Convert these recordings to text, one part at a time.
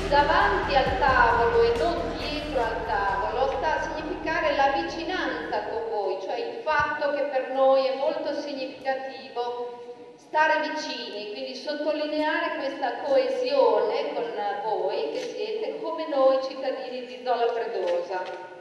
davanti al tavolo e non dietro al tavolo sta a significare la vicinanza con voi, cioè il fatto che per noi è molto significativo stare vicini, quindi sottolineare questa coesione con voi che siete come noi cittadini di Zola Predosa.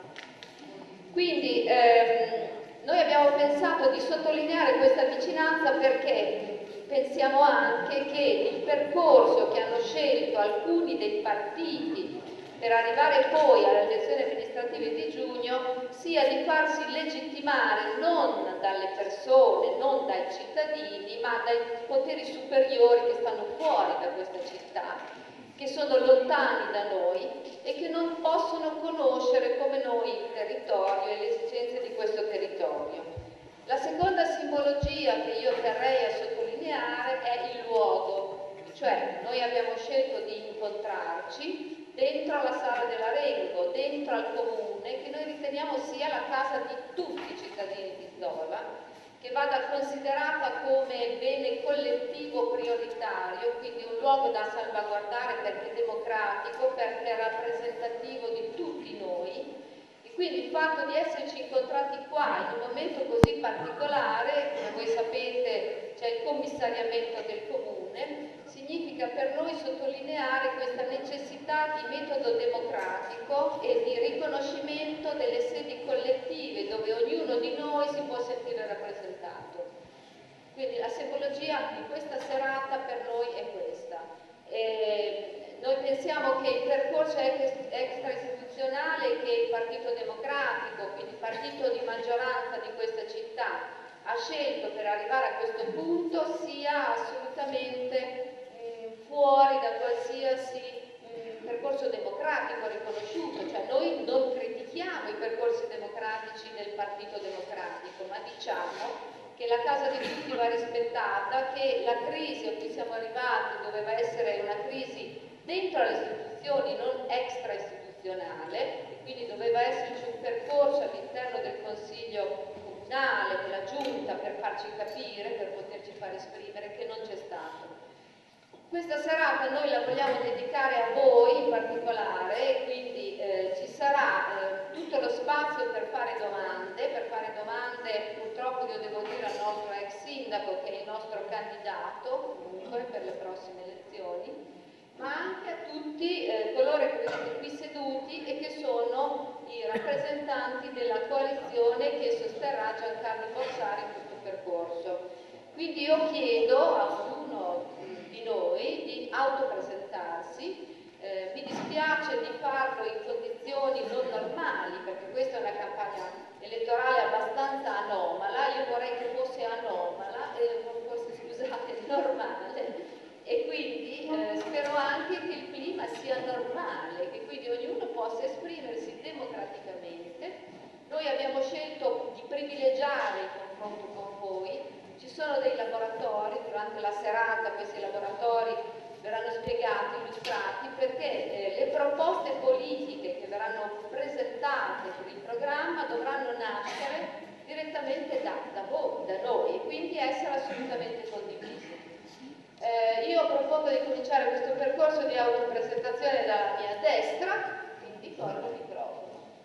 Quindi noi abbiamo pensato di sottolineare questa vicinanza perché pensiamo anche che il percorso che hanno scelto alcuni dei partiti per arrivare poi alle elezioni amministrative di giugno sia di farsi legittimare non dalle persone, non dai cittadini, ma dai poteri superiori che stanno fuori da questa città, che sono lontani da noi e che non possono conoscere come noi il territorio e le esigenze di questo territorio. La seconda simbologia che io terrei a sottolineare è il luogo, cioè noi abbiamo scelto di incontrarci dentro alla Sala dell'Arengo, dentro al comune, che noi riteniamo sia la casa di tutti i cittadini di Zola, che vada considerata come bene collettivo prioritario, quindi un luogo da salvaguardare perché democratico, perché rappresentativo di tutti noi. Quindi il fatto di esserci incontrati qua in un momento così particolare, come voi sapete c'è il commissariamento del comune, significa per noi sottolineare questa necessità di metodo democratico e di riconoscimento delle sedi collettive dove ognuno di noi si può sentire rappresentato. Quindi la simbologia di questa serata per noi è questa. Noi pensiamo che il percorso extra-istituzionale che il Partito Democratico, quindi il partito di maggioranza di questa città, ha scelto per arrivare a questo punto sia assolutamente fuori da qualsiasi percorso democratico riconosciuto, cioè noi non critichiamo i percorsi democratici del Partito Democratico, ma diciamo che la casa di tutti va rispettata, che la crisi a cui siamo arrivati doveva essere una crisi dentro le istituzioni, non extra istituzionale, e quindi doveva esserci un percorso all'interno del Consiglio comunale, della Giunta, per farci capire, per poterci far esprimere, che non c'è stato. Questa serata noi la vogliamo dedicare a voi in particolare, quindi ci sarà tutto lo spazio per fare domande, purtroppo io devo dire al nostro ex sindaco che è il nostro candidato comunque per le prossime elezioni, ma anche a tutti coloro che vedete qui seduti e che sono i rappresentanti della coalizione che sosterrà Giancarlo Borsari in questo percorso. Quindi io chiedo a ognuno di noi di autopresentarsi. Mi dispiace di farlo in condizioni non normali, perché questa è una campagna elettorale abbastanza anomala, io vorrei che fosse anomala, forse scusate, normale, e quindi spero anche che il clima sia normale, che quindi ognuno possa esprimersi democraticamente. Noi abbiamo scelto di privilegiare il confronto con voi, ci sono dei laboratori, durante la serata questi laboratori verranno spiegati, illustrati, perché le proposte politiche che verranno presentate per il programma dovranno nascere direttamente da voi, da noi, e quindi essere assolutamente condivise. Io propongo di cominciare questo percorso di autopresentazione dalla mia destra, quindi colgo il microfono.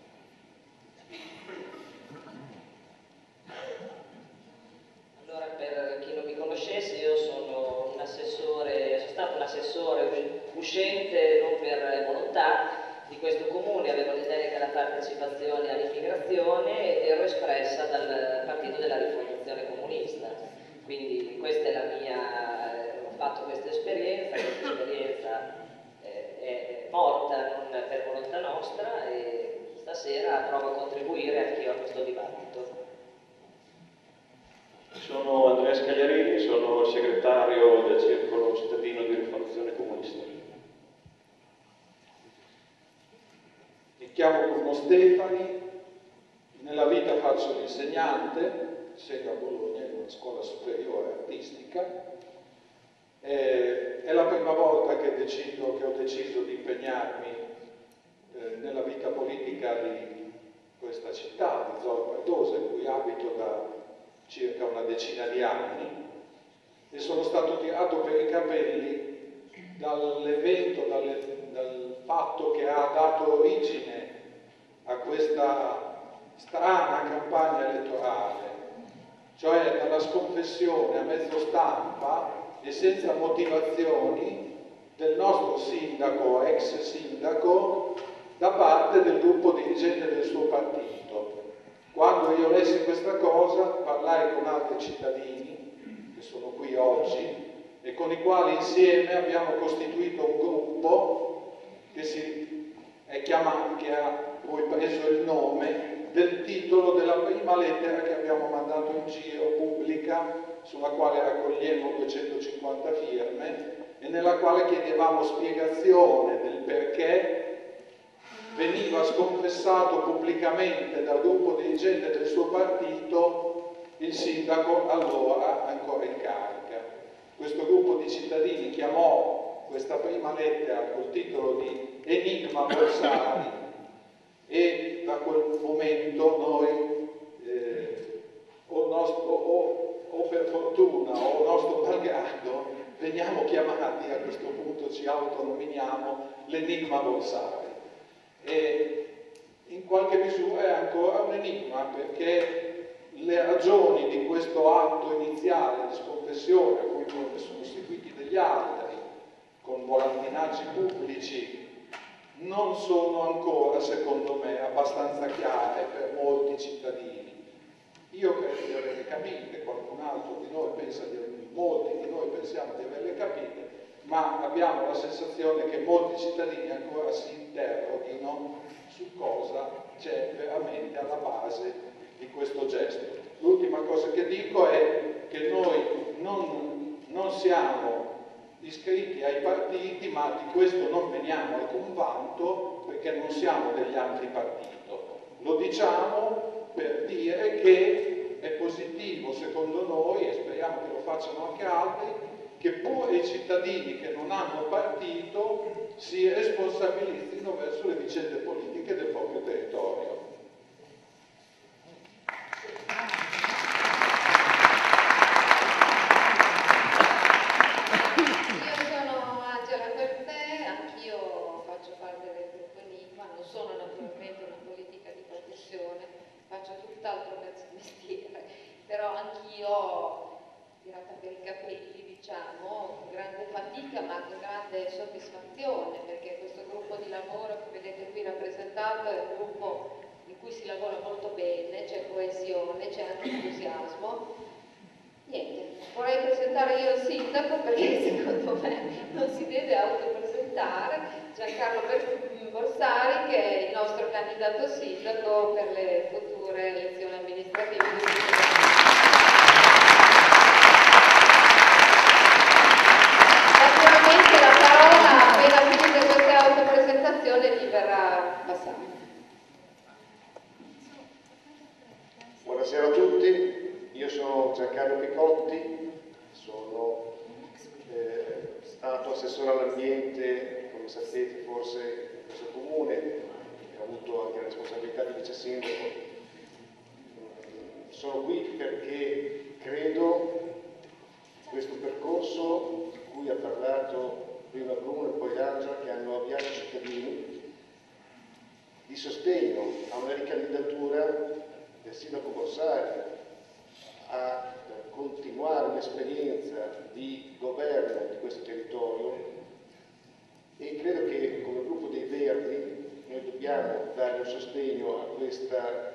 Allora, per chi non mi conoscesse, io sono stato un assessore uscente non per volontà di questo comune, avevo in delega la partecipazione all'immigrazione ed ero espressa dal Partito della Rifondazione Comunista. Quindi questa è la mia, ho fatto questa esperienza è morta non per volontà nostra e stasera provo a contribuire anch'io a questo dibattito. Sono Andrea Scagliarini, sono segretario del Circolo Cittadino di Rifondazione Comunista. Mi chiamo Bruno Stefani, nella vita faccio l'insegnante, insegno a Bologna in una scuola superiore artistica. È la prima volta che ho deciso di impegnarmi nella vita politica di questa città, di Zola Predosa, in cui abito da circa una decina di anni, e sono stato tirato per i capelli dall'evento, dal fatto che ha dato origine a questa strana campagna elettorale, cioè dalla sconfessione a mezzo stampa e senza motivazioni del nostro sindaco, ex sindaco, da parte del gruppo dirigente del suo partito. Quando io lessi questa cosa, parlai con altri cittadini che sono qui oggi e con i quali insieme abbiamo costituito un gruppo che è chiamato, che ha poi preso il nome del titolo della prima lettera che abbiamo mandato in giro pubblica, sulla quale raccogliemmo 250 firme e nella quale chiedevamo spiegazione del perché veniva sconfessato pubblicamente dal gruppo dirigente del suo partito il sindaco allora ancora in carica. Questo gruppo di cittadini chiamò questa prima lettera col titolo di Enigma Borsari e da quel momento noi, o per fortuna o nostro malgrado, veniamo chiamati, a questo punto ci autonominiamo l'Enigma Borsari. E in qualche misura è ancora un enigma, perché le ragioni di questo atto iniziale di sconfessione, a cui poi ne sono seguiti degli altri, con volantinaggi pubblici, non sono ancora, secondo me, abbastanza chiare per molti cittadini. Io credo di averle capite, qualcun altro di noi pensa molti di noi pensiamo di averle capite, ma abbiamo la sensazione che molti cittadini ancora si interroghino su cosa c'è veramente alla base di questo gesto. L'ultima cosa che dico è che noi non siamo iscritti ai partiti, ma di questo non veniamo alcun vanto perché non siamo degli altri partito. Lo diciamo per dire che è positivo, secondo noi, e speriamo che lo facciano anche altri, che pure i cittadini che non hanno partito si responsabilizzino verso le vicende politiche del proprio territorio. Io sono Angela Bertè, anch'io faccio parte del gruppo Enigma, non sono naturalmente una politica di professione, faccio tutt'altro mestiere, però anch'io tirata per i capelli, diciamo, con grande fatica ma con grande soddisfazione, perché questo gruppo di lavoro che vedete qui rappresentato è un gruppo in cui si lavora molto bene, c'è coesione, c'è anche entusiasmo. Niente, vorrei presentare io il sindaco perché secondo me non si deve autopresentare, Giancarlo Borsari, che è il nostro candidato sindaco per le future elezioni amministrative. Naturalmente la parola, appena finite queste autopresentazioni, gli verrà passata. Buonasera a tutti, io sono Giancarlo Picotti, sono stato assessore all'ambiente, come sapete forse in questo comune, ho avuto anche la responsabilità di vice sindaco. Sono qui perché credo questo percorso di cui ha parlato prima Bruno e poi Angela, che hanno avviato i cittadini, di sostegno a una ricandidatura del sindaco Borsari a continuare un'esperienza di governo di questo territorio, e credo che come gruppo dei Verdi noi dobbiamo dare un sostegno a questa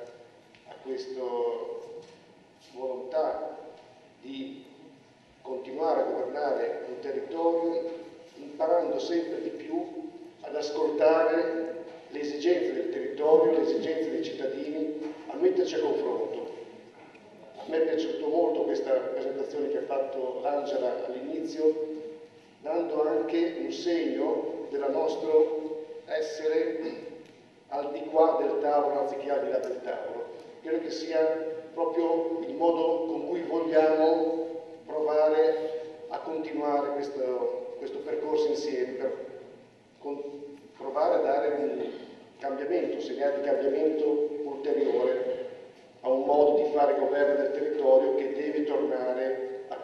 volontà di continuare a governare un territorio imparando sempre di più ad ascoltare le esigenze del territorio, le esigenze dei cittadini, a metterci a confronto. A me è piaciuta molto questa presentazione che ha fatto Angela all'inizio, dando anche un segno del nostro essere al di qua del tavolo anziché al di là del tavolo. Credo che sia proprio il modo con cui vogliamo provare a continuare questo percorso insieme, per provare a dare un cambiamento, un segnale di cambiamento ulteriore a un modo di fare governo del territorio che deve tornare a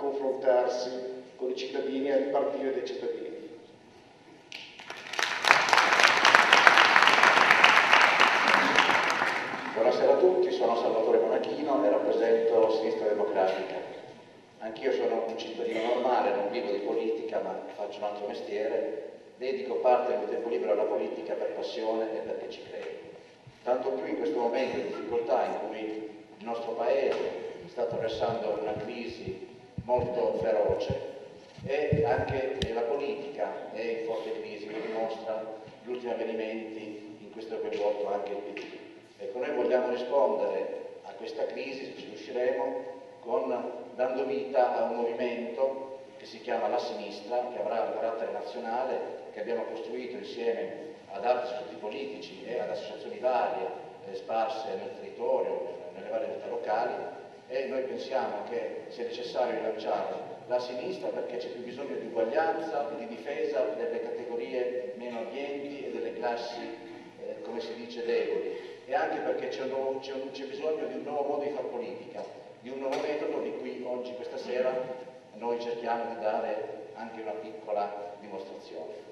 confrontarsi con i cittadini e a ripartire dai cittadini. Anch'io sono un cittadino normale, non vivo di politica, ma faccio un altro mestiere. Dedico parte del mio tempo libero alla politica per passione e perché ci credo. Tanto più in questo momento di difficoltà in cui il nostro Paese sta attraversando una crisi molto feroce e anche la politica è in forte crisi, lo dimostra gli ultimi avvenimenti in cui è coinvolto anche il PD. Ecco, noi vogliamo rispondere a questa crisi, se ci riusciremo, dando vita a un movimento che si chiama La Sinistra, che avrà un carattere nazionale, che abbiamo costruito insieme ad altri istituti politici e ad associazioni varie sparse nel territorio, nelle varie realtà locali, e noi pensiamo che sia necessario rilanciare la sinistra perché c'è più bisogno di uguaglianza e di difesa delle categorie meno abbienti e delle classi, come si dice, deboli, e anche perché c'è bisogno di un nuovo modo di fare politica, di un nuovo metodo di cui oggi, questa sera, noi cerchiamo di dare anche una piccola dimostrazione.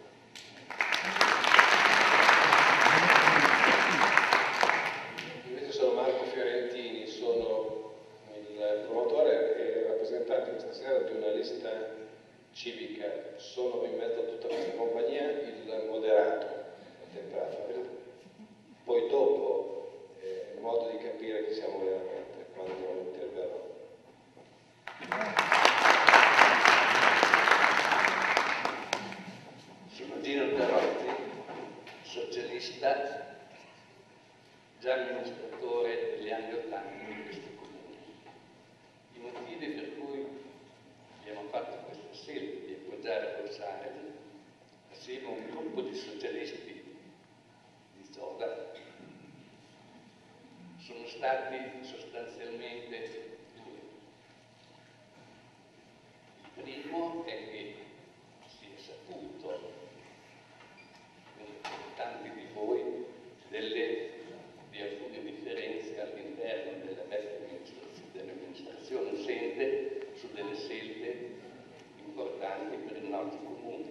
Invece sono Marco Fiorentini, sono il promotore e rappresentante questa sera di una lista civica. Sono in mezzo a tutta questa compagnia il moderato, a temprata. Poi dopo il modo di capire chi siamo veramente quando interverrò. Sono Dino Perotti, socialista, già amministratore degli anni '80 in questo comune. I motivi per cui abbiamo fatto questa scelta di appoggiare Bolzano assieme a un gruppo di socialisti di Zola sono stati sostanzialmente due. Il primo è che si è saputo, come tanti di voi, di alcune differenze all'interno della vecchia dell'amministrazione uscente su delle scelte importanti per il nostro comune.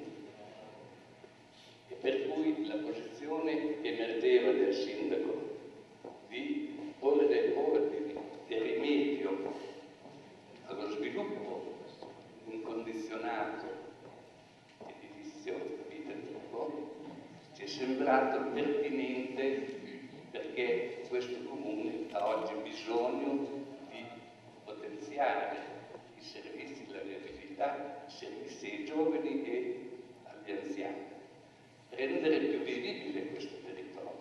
E per cui la posizione che emergeva del sindaco di porre di rimedio allo sviluppo incondizionato e di vizio abitativo ci è sembrato pertinente perché questo comune ha oggi bisogno di potenziare i servizi, la viabilità, i servizi ai giovani e agli anziani, rendere più vivibile questo territorio.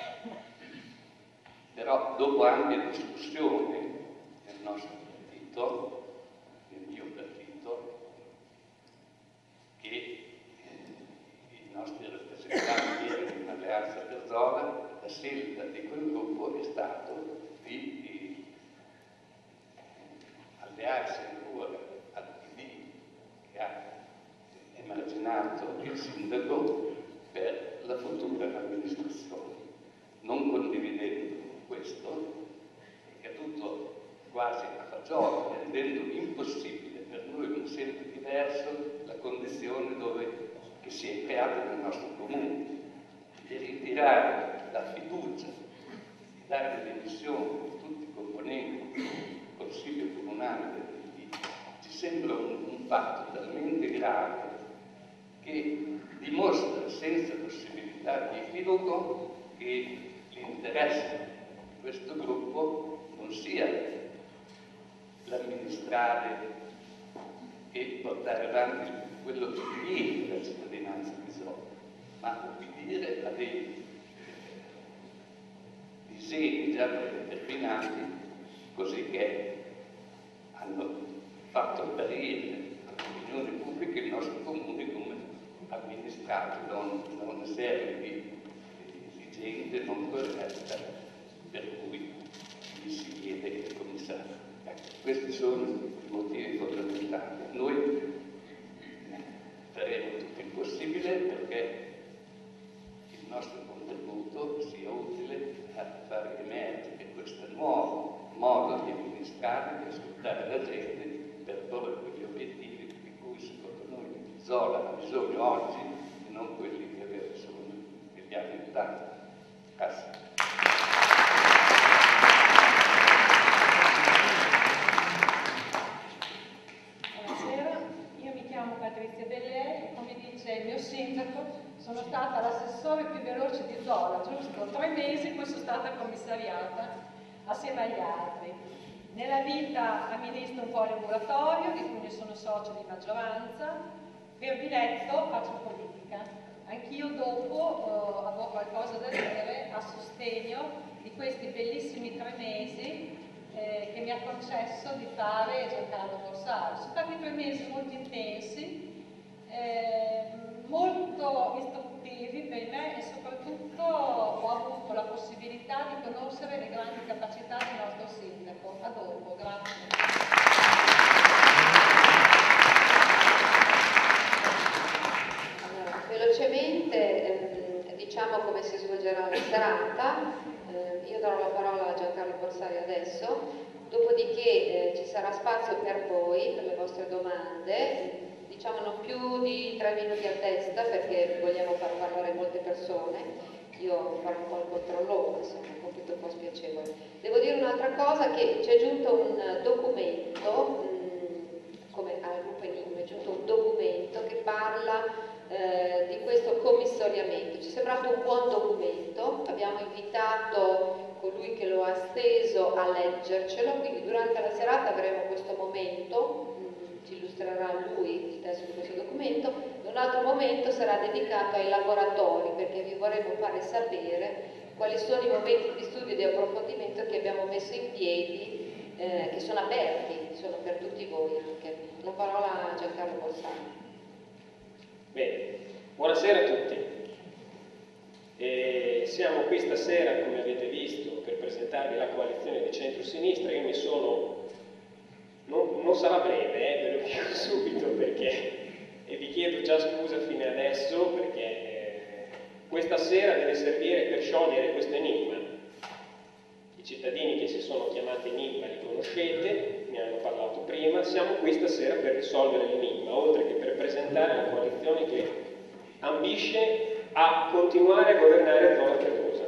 Però dopo ampia discussione nel nostro partito, nel mio partito, che i nostri rappresentanti erano in alleanza per Zola, la scelta di quel gruppo è stato di allearsi ancora al PD che ha emarginato il sindaco per la futura amministrazione. Non condividendo questo, è caduto quasi a fagiolo, rendendo impossibile per noi un scelto diverso la condizione che si è creata nel nostro comune, di ritirare la fiducia, di dare le dimissioni a tutti i componenti del Consiglio Comunale del PD. Ci sembra un fatto talmente grave che dimostra senza possibilità di equivoco che l'interesse di questo gruppo non sia l'amministrare e portare avanti quello che chiede la cittadinanza di Zola, ma obbedire a dei disegni già predeterminati, così che hanno fatto apparire all'opinione pubblica il nostro comune come amministrato da una serie di esigenze non corrette, per cui gli si chiede il commissario. Questi sono i motivi fondamentali. Noi faremo tutto il possibile perché il nostro contributo sia utile a far emergere questo nuovo modo di amministrare, di ascoltare la gente per porre quegli obiettivi di cui secondo noi Zola ha bisogno oggi e non quelli che aveva bisogno negli anni '80. Grazie. sindaco sono stata l'assessore più veloce di Zola, giusto? 3 mesi, poi sono stata commissariata assieme agli altri. Nella vita amministro un poliambulatorio, di cui ne sono socio di maggioranza, per diletto faccio politica. Anch'io dopo avrò qualcosa da dire a sostegno di questi bellissimi 3 mesi che mi ha concesso di fare Giancarlo Borsari. Sono stati 3 mesi molto intensi, molto istruttivi per me e soprattutto ho avuto la possibilità di conoscere le grandi capacità del nostro sindaco. A dopo, grazie. Allora, velocemente diciamo come si svolgerà la serata. Io darò la parola a Giancarlo Borsari adesso, dopodiché ci sarà spazio per voi, per le vostre domande, diciamo non più di 3 minuti a testa perché vogliamo far parlare molte persone. Io farò un po' il controllo, insomma, un compito un po' spiacevole. Devo dire un'altra cosa, che ci è giunto un documento, come al gruppo Enigma è giunto un documento che parla di questo commissariamento. Ci è sembrato un buon documento, abbiamo invitato colui che lo ha steso a leggercelo, quindi durante la serata avremo questo momento, ci illustrerà lui il testo di questo documento, e un altro momento sarà dedicato ai lavoratori, perché vi vorremmo fare sapere quali sono i momenti di studio e di approfondimento che abbiamo messo in piedi, che sono aperti, sono per tutti voi anche. La parola a Giancarlo Borsari. Bene, buonasera a tutti. Siamo qui stasera, come avete visto, per presentarvi la coalizione di centro-sinistra. Io mi sono... Non sarà breve, ve lo dico subito, perché e vi chiedo già scusa fino adesso, perché questa sera deve servire per sciogliere questo enigma. I cittadini che si sono chiamati enigma li conoscete, ne hanno parlato prima, siamo qui stasera per risolvere l'enigma, oltre che per presentare la coalizione che ambisce a continuare a governare Zola Predosa.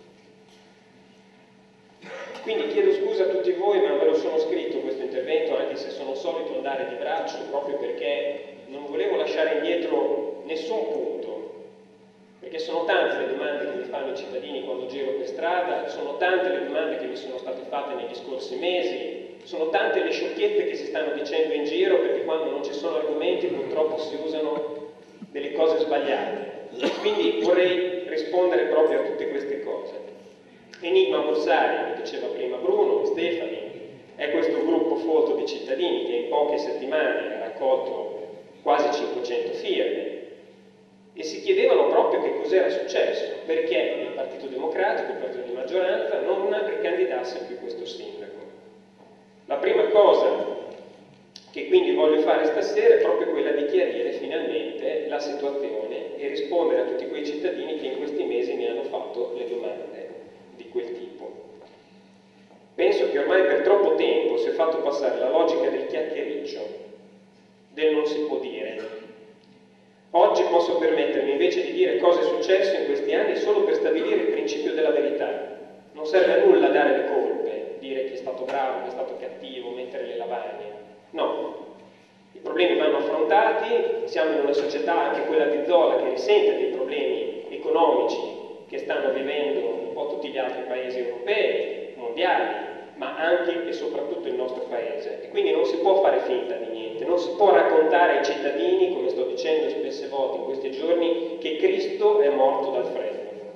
Quindi chiedo scusa a tutti voi, ma me lo sono scritto questo intervento, anche se sono solito andare di braccio, proprio perché non volevo lasciare indietro nessun punto, perché sono tante le domande che mi fanno i cittadini quando giro per strada, sono tante le domande che mi sono state fatte negli scorsi mesi, sono tante le sciocchezze che si stanno dicendo in giro, perché quando non ci sono argomenti purtroppo si usano delle cose sbagliate. Quindi vorrei rispondere proprio a tutte queste cose. Enigma Borsari, lo diceva prima Bruno e Stefani, è questo gruppo folto di cittadini che in poche settimane ha raccolto quasi 500 firme e si chiedevano proprio che cos'era successo, perché il Partito Democratico, il partito di maggioranza, non ricandidasse più questo sindaco. La prima cosa che quindi voglio fare stasera è proprio quella di chiarire finalmente la situazione e rispondere a tutti quei cittadini che in questi mesi mi hanno fatto le domande di quel tipo. Penso che ormai per troppo tempo si è fatto passare la logica del chiacchiericcio, del non si può dire. Oggi posso permettermi invece di dire cosa è successo in questi anni solo per stabilire il principio della verità. Non serve a nulla dare le colpe, dire chi è stato bravo, chi è stato cattivo, mettere le lavagne. No, i problemi vanno affrontati, siamo in una società, anche quella di Zola, che risente dei problemi economici che stanno vivendo un po' tutti gli altri paesi europei, mondiali, ma anche e soprattutto il nostro paese. E quindi non si può fare finta di niente, non si può raccontare ai cittadini, come sto dicendo spesse volte in questi giorni, che Cristo è morto dal freddo.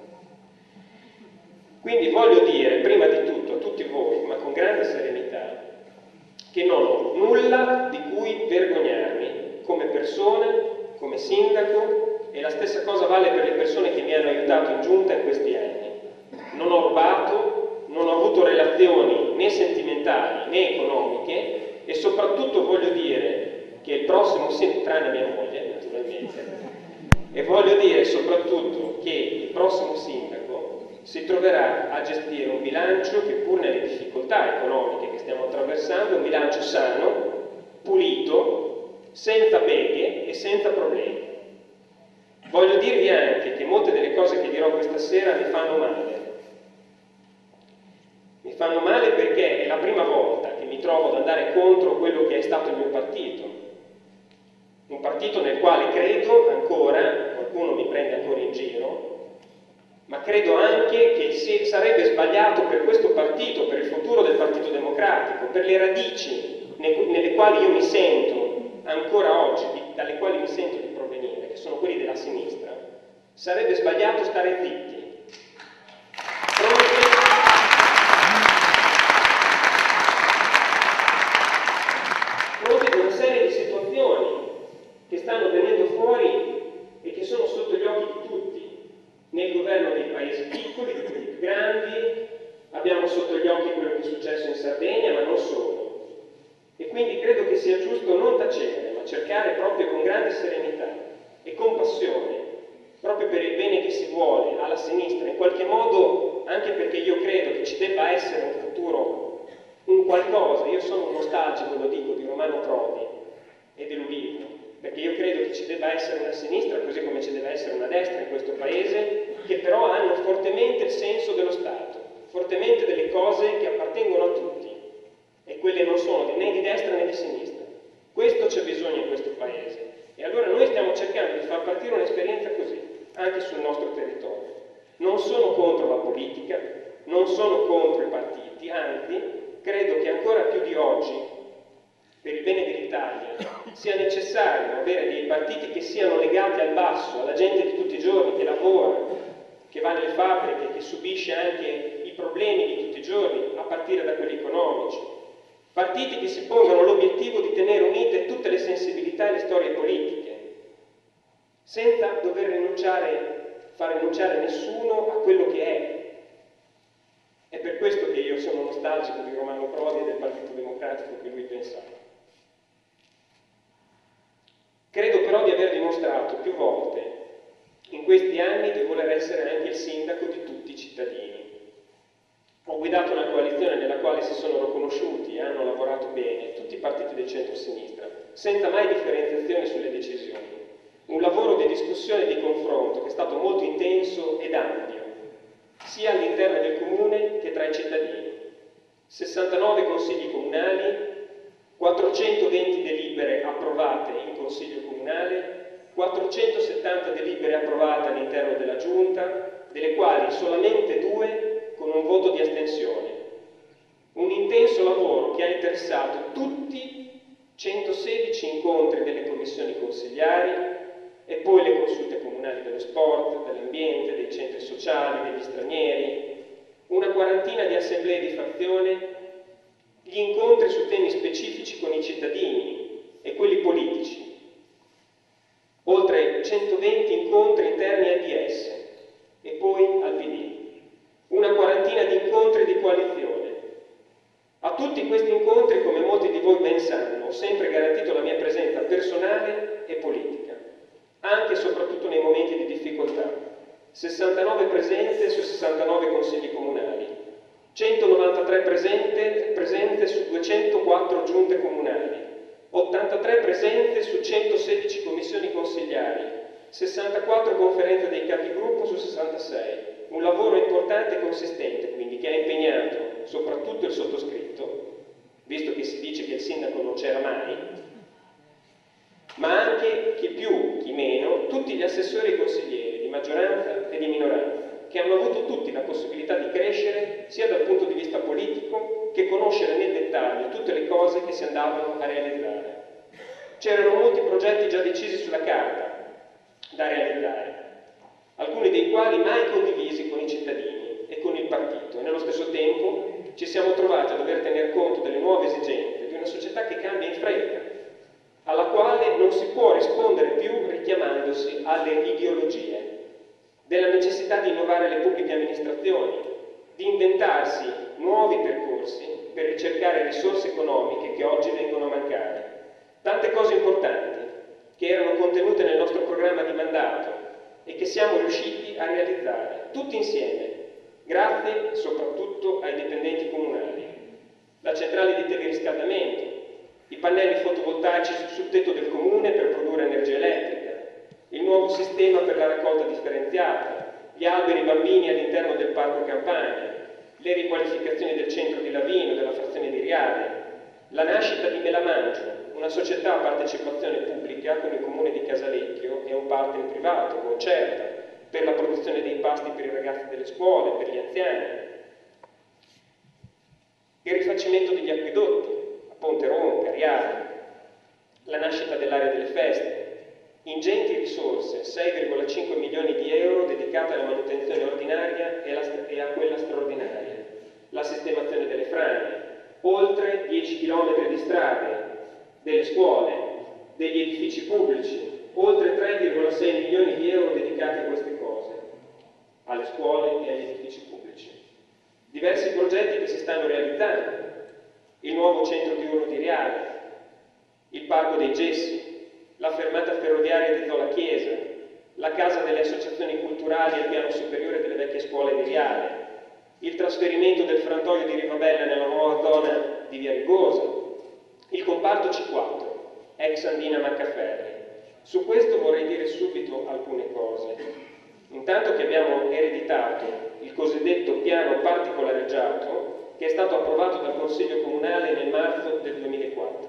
Quindi voglio dire, prima di tutto, a tutti voi, ma con grande serenità, che non ho nulla di cui vergognarmi come persona, come sindaco, e la stessa cosa vale per le persone che mi hanno aiutato in giunta in questi anni. Non ho rubato, non ho avuto relazioni né sentimentali né economiche e soprattutto voglio dire che il prossimo sindaco, tranne mia moglie naturalmente, e voglio dire soprattutto che il prossimo sindaco si troverà a gestire un bilancio che pur nelle difficoltà economiche che stiamo attraversando è un bilancio sano, pulito, senza beghe e senza problemi. Voglio dirvi anche che molte delle cose che dirò questa sera mi fanno male. Mi fanno male perché è la prima volta che mi trovo ad andare contro quello che è stato il mio partito. Un partito nel quale credo ancora credo anche che sarebbe sbagliato per questo partito, per il futuro del Partito Democratico, per le radici nelle quali io mi sento ancora oggi, dalle quali mi sento di provenire, che sono quelli della sinistra, sarebbe sbagliato stare zitti. Pronti ad una serie di situazioni che stanno venendo fuori e che sono sotto gli occhi di tutti, nel governo dei paesi piccoli, di quelli più grandi, abbiamo sotto gli occhi quello che è successo in Sardegna, ma non solo. E quindi credo che sia giusto non tacere, ma cercare proprio con grande serenità e compassione, proprio per il bene che si vuole alla sinistra, in qualche modo, anche perché io credo che ci debba essere un futuro, un qualcosa. Io sono un nostalgico, lo dico, di Romano Prodi e dell'Ulivo, perché io credo che ci debba essere una sinistra, così come ci deve essere una destra in questo paese, che però hanno fortemente il senso dello Stato, fortemente delle cose che appartengono a tutti, e quelle non sono né di destra né di sinistra. Questo c'è bisogno in questo paese, e allora noi stiamo cercando di far partire un'esperienza così, anche sul nostro territorio. Non sono contro la politica, non sono contro i partiti, anzi, credo che ancora più di oggi, per il bene dell'Italia, sia necessario avere dei partiti che siano legati al basso, alla gente di tutti i giorni, che lavora, che va nelle fabbriche, che subisce anche i problemi di tutti i giorni, a partire da quelli economici. Partiti che si pongano l'obiettivo di tenere unite tutte le sensibilità e le storie politiche, senza dover far rinunciare nessuno a quello che è. È per questo che io sono nostalgico di Romano Prodi e del Partito Democratico che lui pensava. Credo però di aver dimostrato più volte in questi anni di voler essere anche il sindaco di tutti i cittadini. Ho guidato una coalizione nella quale si sono riconosciuti e hanno lavorato bene tutti i partiti del centro-sinistra, senza mai differenziazioni sulle decisioni. Un lavoro di discussione e di confronto che è stato molto intenso ed ampio, sia all'interno del comune che tra i cittadini. 69 consigli comunali, 420 delibere approvate in consiglio comunale, 470 delibere approvate all'interno della giunta, delle quali solamente 2 con un voto di astensione. Un intenso lavoro che ha interessato tutti 116 incontri delle commissioni consigliari e poi le consulte comunali dello sport, dell'ambiente, dei centri sociali, degli stranieri, una quarantina di assemblee di fazione, gli incontri su temi specifici con i cittadini e quelli politici, oltre 120 incontri interni al DS e poi al PD, una quarantina di incontri di coalizione. A tutti questi incontri, come molti di voi ben sanno, ho sempre garantito la mia presenza personale e politica, anche e soprattutto nei momenti di difficoltà. 69 presenze su 69 consigli comunali, 193 presenze su 204 giunte comunali, 83 presenze su 116 commissioni consigliari, 64 conferenze dei capigruppo su 66. Un lavoro importante e consistente, quindi, che ha impegnato soprattutto il sottoscritto, visto che si dice che il sindaco non c'era mai, ma anche, chi più, chi meno, tutti gli assessori e consiglieri di maggioranza e di minoranza, che hanno avuto tutti la possibilità di crescere sia dal punto di vista politico che conoscere nel dettaglio tutte le cose che si andavano a realizzare. C'erano molti progetti già decisi sulla carta da realizzare, alcuni dei quali mai condivisi con i cittadini e con il partito, e nello stesso tempo ci siamo trovati a dover tener conto delle nuove esigenze di una società che cambia in fretta, alla quale non si può rispondere più richiamandosi alle ideologie, della necessità di innovare le pubbliche amministrazioni, di inventarsi nuovi percorsi per ricercare risorse economiche che oggi vengono a mancare. Tante cose importanti che erano contenute nel nostro programma di mandato e che siamo riusciti a realizzare, tutti insieme, grazie soprattutto ai dipendenti comunali. La centrale di teleriscaldamento, i pannelli fotovoltaici sul tetto del comune per produrre energia elettrica, il nuovo sistema per la raccolta differenziata, gli alberi bambini all'interno del parco campagna, le riqualificazioni del centro di Lavino, della frazione di Riale, la nascita di Melamangio, una società a partecipazione pubblica con il comune di Casalecchio e un partner privato, Concerta, per la produzione dei pasti per i ragazzi delle scuole, per gli anziani, il rifacimento degli acquedotti a Ponte Ronca, Riale, la nascita dell'area delle feste, ingenti risorse, 6,5 milioni di euro dedicate alla manutenzione ordinaria e a quella straordinaria, la sistemazione delle frane, oltre 10 km di strade, delle scuole, degli edifici pubblici, oltre 3,6 milioni di euro dedicati a queste cose, alle scuole e agli edifici pubblici. Diversi progetti che si stanno realizzando, il nuovo centro diurno di Riale, il Parco dei Gessi, la fermata ferroviaria di Zola Chiesa, la casa delle associazioni culturali al piano superiore delle vecchie scuole di Riale, il trasferimento del frantoio di Rivabella nella nuova zona di Via Rigosa, il comparto C4, ex Andina Maccaferri. Su questo vorrei dire subito alcune cose. Intanto che abbiamo ereditato il cosiddetto piano particolareggiato che è stato approvato dal Consiglio Comunale nel marzo del 2004.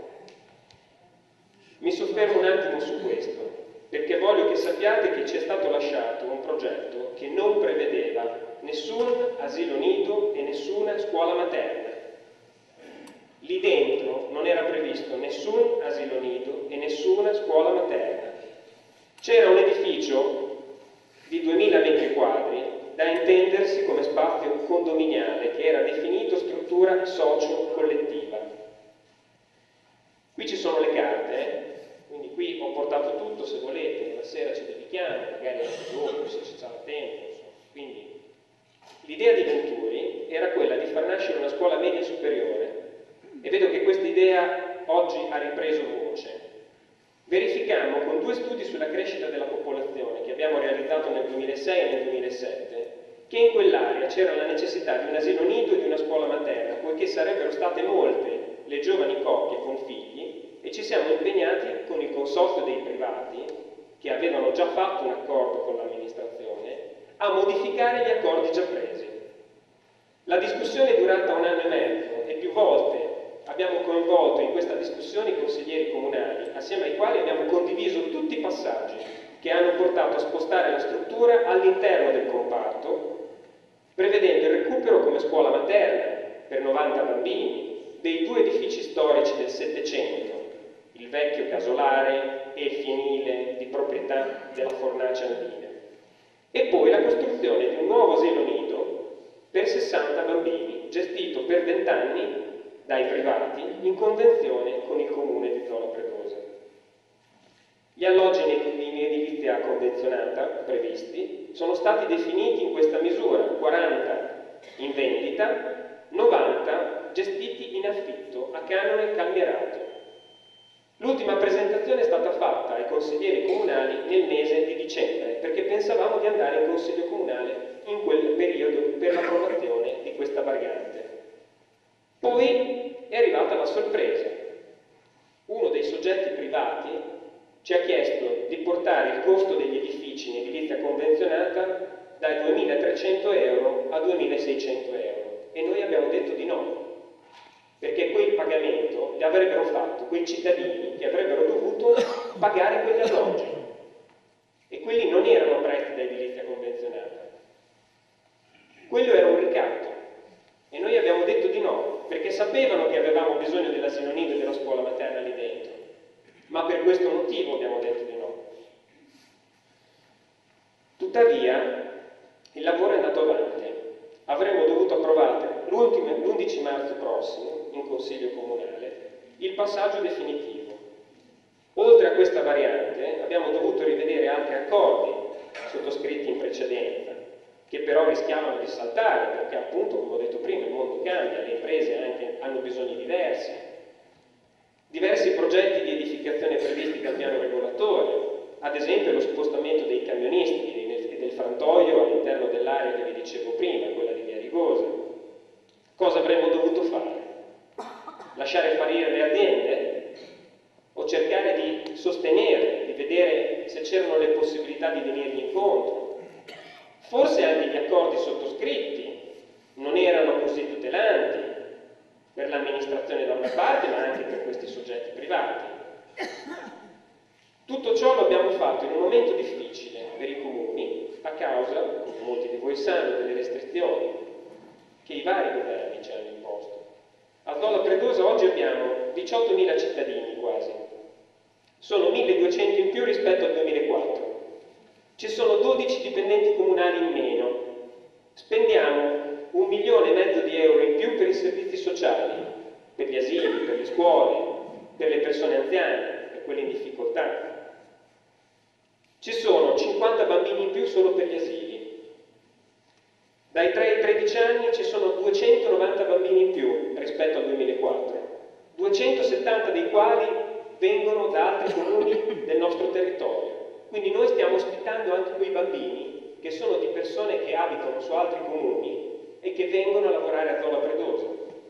Mi soffermo un attimo su questo, perché voglio che sappiate che ci è stato lasciato un progetto che non prevedeva nessun asilo nido e nessuna scuola materna. Lì dentro non era previsto nessun asilo nido e nessuna scuola materna. C'era un edificio di 2000 metri quadri da intendersi come spazio condominiale che era definito struttura socio-collettiva. Qui ci sono le carte, quindi qui ho portato tutto, se volete, la sera ci dedichiamo, magari anche dopo se ci sarà tempo. Insomma. Quindi l'idea di Venturi era quella di far nascere una scuola media superiore e vedo che questa idea oggi ha ripreso voce. Verificammo con 2 studi sulla crescita della popolazione che abbiamo realizzato nel 2006 e nel 2007 che in quell'area c'era la necessità di un asilo nido e di una scuola materna, poiché sarebbero state molte le giovani coppie con figli e ci siamo impegnati con il consorzio dei privati, che avevano già fatto un accordo con l'amministrazione, a modificare gli accordi già presi. La discussione è durata 1 anno e mezzo e più volte abbiamo coinvolto in questa discussione i consiglieri comunali, assieme ai quali abbiamo condiviso tutti i passaggi che hanno portato a spostare la struttura all'interno del comparto, prevedendo il recupero come scuola materna per 90 bambini dei 2 edifici storici del Settecento, il vecchio casolare e il fienile di proprietà della Fornace Andina, e poi la costruzione di un nuovo asilo nido per 60 bambini, gestito per 20 anni dai privati in convenzione con il comune di Zola Predosa. Gli alloggi in edilizia convenzionata previsti sono stati definiti in questa misura, 40 in vendita, 90 gestiti in affitto a canone calmierato. L'ultima presentazione è stata fatta ai consiglieri comunali nel mese di dicembre, perché pensavamo di andare in consiglio comunale in quel periodo per l'approvazione di questa variante. Poi è arrivata la sorpresa. Uno dei soggetti privati ci ha chiesto di portare il costo degli edifici in edilizia convenzionata dai 2.300 euro a 2.600 euro e noi abbiamo detto di no, perché quel pagamento li avrebbero fatto quei cittadini che avrebbero dovuto pagare quegli alloggi e quelli non erano prezzi da edilizia convenzionata, quello era un ricatto e noi abbiamo detto di no, perché sapevano che avevamo bisogno dell'asilo nido e della scuola materna lì dentro, ma per questo motivo abbiamo detto di no. Tuttavia il lavoro è andato avanti. Avremmo dovuto approvare l'11 marzo prossimo in Consiglio Comunale il passaggio definitivo. Oltre a questa variante abbiamo dovuto rivedere altri accordi sottoscritti in precedenza, che però rischiavano di saltare perché appunto, come ho detto prima, il mondo cambia, le imprese anche hanno bisogni diversi. Diversi progetti di edificazione previsti dal piano regolatore, ad esempio lo spostamento dei camionisti e del frantoio all'interno dell'area che vi dicevo prima, quella di Via Rigosa. Cosa avremmo dovuto fare? Lasciare fallire le aziende? O cercare di sostenerle, di vedere se c'erano le possibilità di venirgli incontro? Forse anche gli accordi sottoscritti non erano così tutelanti per l'amministrazione da una parte, ma anche per questi soggetti privati. Tutto ciò lo abbiamo fatto in un momento difficile per i comuni a causa, come molti di voi sanno, delle restrizioni che i vari governi ci hanno imposto. A Zola Predosa oggi abbiamo 18.000 cittadini quasi, sono 1.200 in più rispetto al 2004. Ci sono 12 dipendenti comunali in meno, spendiamo 1,5 milioni di euro in più per i servizi sociali, per gli asili, per le scuole, per le persone anziane, per quelle in difficoltà. Ci sono 50 bambini in più solo per gli asili. Dai 3 ai 13 anni ci sono 290 bambini in più rispetto al 2004, 270 dei quali vengono da altri comuni del nostro territorio. Quindi noi stiamo ospitando anche quei bambini che sono di persone che abitano su altri comuni e che vengono a lavorare a Zola Predosa.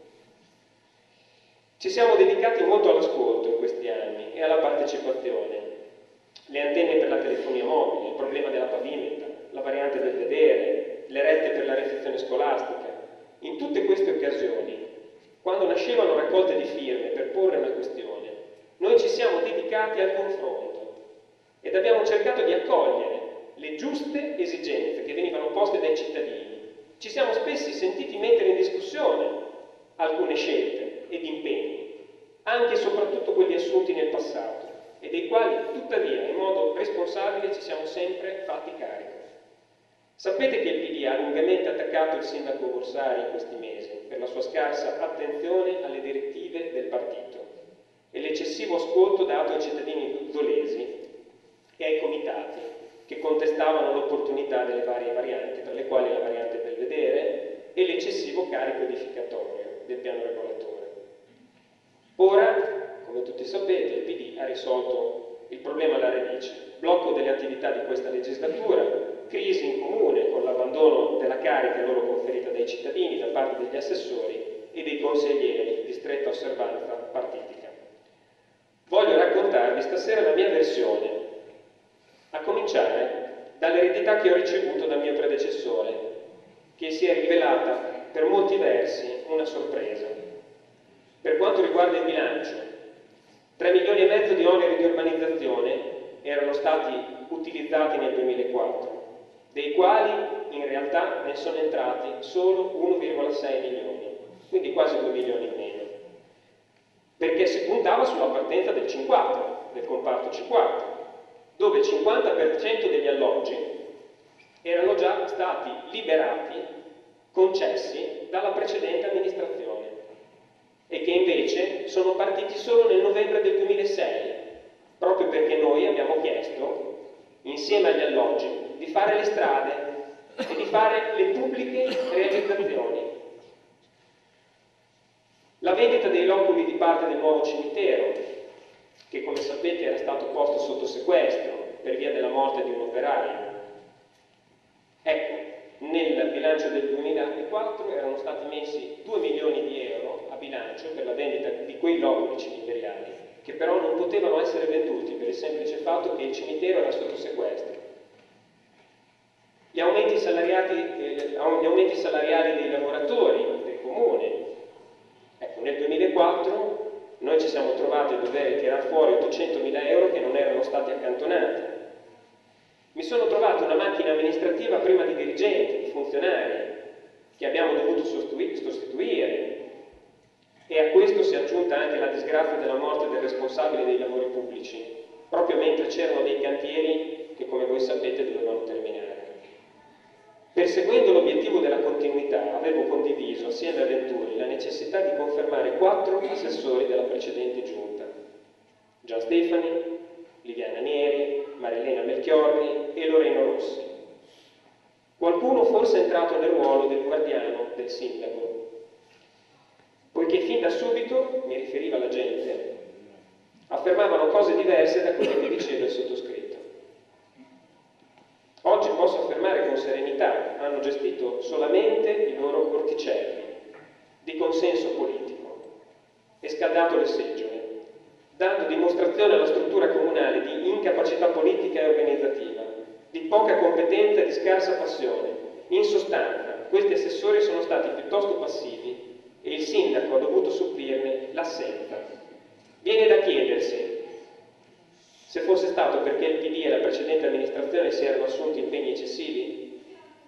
Ci siamo dedicati molto all'ascolto in questi anni e alla partecipazione. Le antenne per la telefonia mobile, il problema della pavimenta, la variante del vedere, le rette per la recinzione scolastica. In tutte queste occasioni, quando nascevano raccolte di firme per porre una questione, noi ci siamo dedicati al confronto ed abbiamo cercato di accogliere le giuste esigenze che venivano poste dai cittadini. Ci siamo spesso sentiti mettere in discussione alcune scelte ed impegni, anche e soprattutto quelli assunti nel passato, e dei quali tuttavia in modo responsabile ci siamo sempre fatti carico. Sapete che il PD ha lungamente attaccato il sindaco Borsari in questi mesi per la sua scarsa attenzione alle direttive del partito e l'eccessivo ascolto dato ai cittadini zolesi e ai comitati che contestavano l'opportunità delle varie varianti, tra le quali la variante Belvedere e l'eccessivo carico edificatorio del piano regolatore. Ora, come tutti sapete, il PD ha risolto il problema alla radice: blocco delle attività di questa legislatura, crisi in comune con l'abbandono della carica loro conferita dai cittadini da parte degli assessori e dei consiglieri di stretta osservanza partitica. Voglio raccontarvi stasera la mia versione, a cominciare dall'eredità che ho ricevuto dal mio predecessore, che si è rivelata per molti versi una sorpresa. Per quanto riguarda il bilancio, 3,5 milioni di oneri di urbanizzazione erano stati utilizzati nel 2004, dei quali in realtà ne sono entrati solo 1,6 milioni, quindi quasi 2 milioni in meno, perché si puntava sulla partenza del C4, del comparto C4, dove il 50% degli alloggi erano già stati liberati, concessi dalla precedente amministrazione e che invece sono partiti solo nel novembre del 2006, proprio perché noi abbiamo chiesto, insieme agli alloggi, di fare le strade e di fare le pubbliche realizzazioni. La vendita dei loculi di parte del nuovo cimitero, che come sapete era stato posto sotto sequestro per via della morte di un operaio. Ecco, nel bilancio del 2004 erano stati messi 2 milioni di euro a bilancio per la vendita di quei loculi cimiteriali, che però non potevano essere venduti per il semplice fatto che il cimitero era sotto sequestro. Gli aumenti salariali dei lavoratori del comune. Ecco, nel 2004 noi ci siamo trovati a dover tirare fuori 800.000 euro che non erano stati accantonati. Mi sono trovato una macchina amministrativa prima di dirigenti, di funzionari, che abbiamo dovuto sostituire, e a questo si è aggiunta anche la disgrazia della morte del responsabile dei lavori pubblici, proprio mentre c'erano dei cantieri che, come voi sapete, dovevano terminare. Perseguendo l'obiettivo della continuità, avevo condiviso assieme a Venturi la necessità di confermare 4 assessori della precedente giunta: Gian Stefani, Liviana Nieri, Marilena Melchiorri e Loreno Rossi. Qualcuno forse è entrato nel ruolo del guardiano del sindaco, poiché fin da subito, mi riferiva la gente, affermavano cose diverse da quelle che diceva il sottoscritto. Oggi posso affermare con serenità, hanno gestito solamente i loro orticelli di consenso politico e scaldato le seggiole, dando dimostrazione alla struttura comunale di incapacità politica e organizzativa, di poca competenza e di scarsa passione. In sostanza, questi assessori sono stati piuttosto passivi e il sindaco ha dovuto supplirne l'assenza. Viene da chiedersi se fosse stato perché il PD e la precedente amministrazione si erano assunti impegni eccessivi,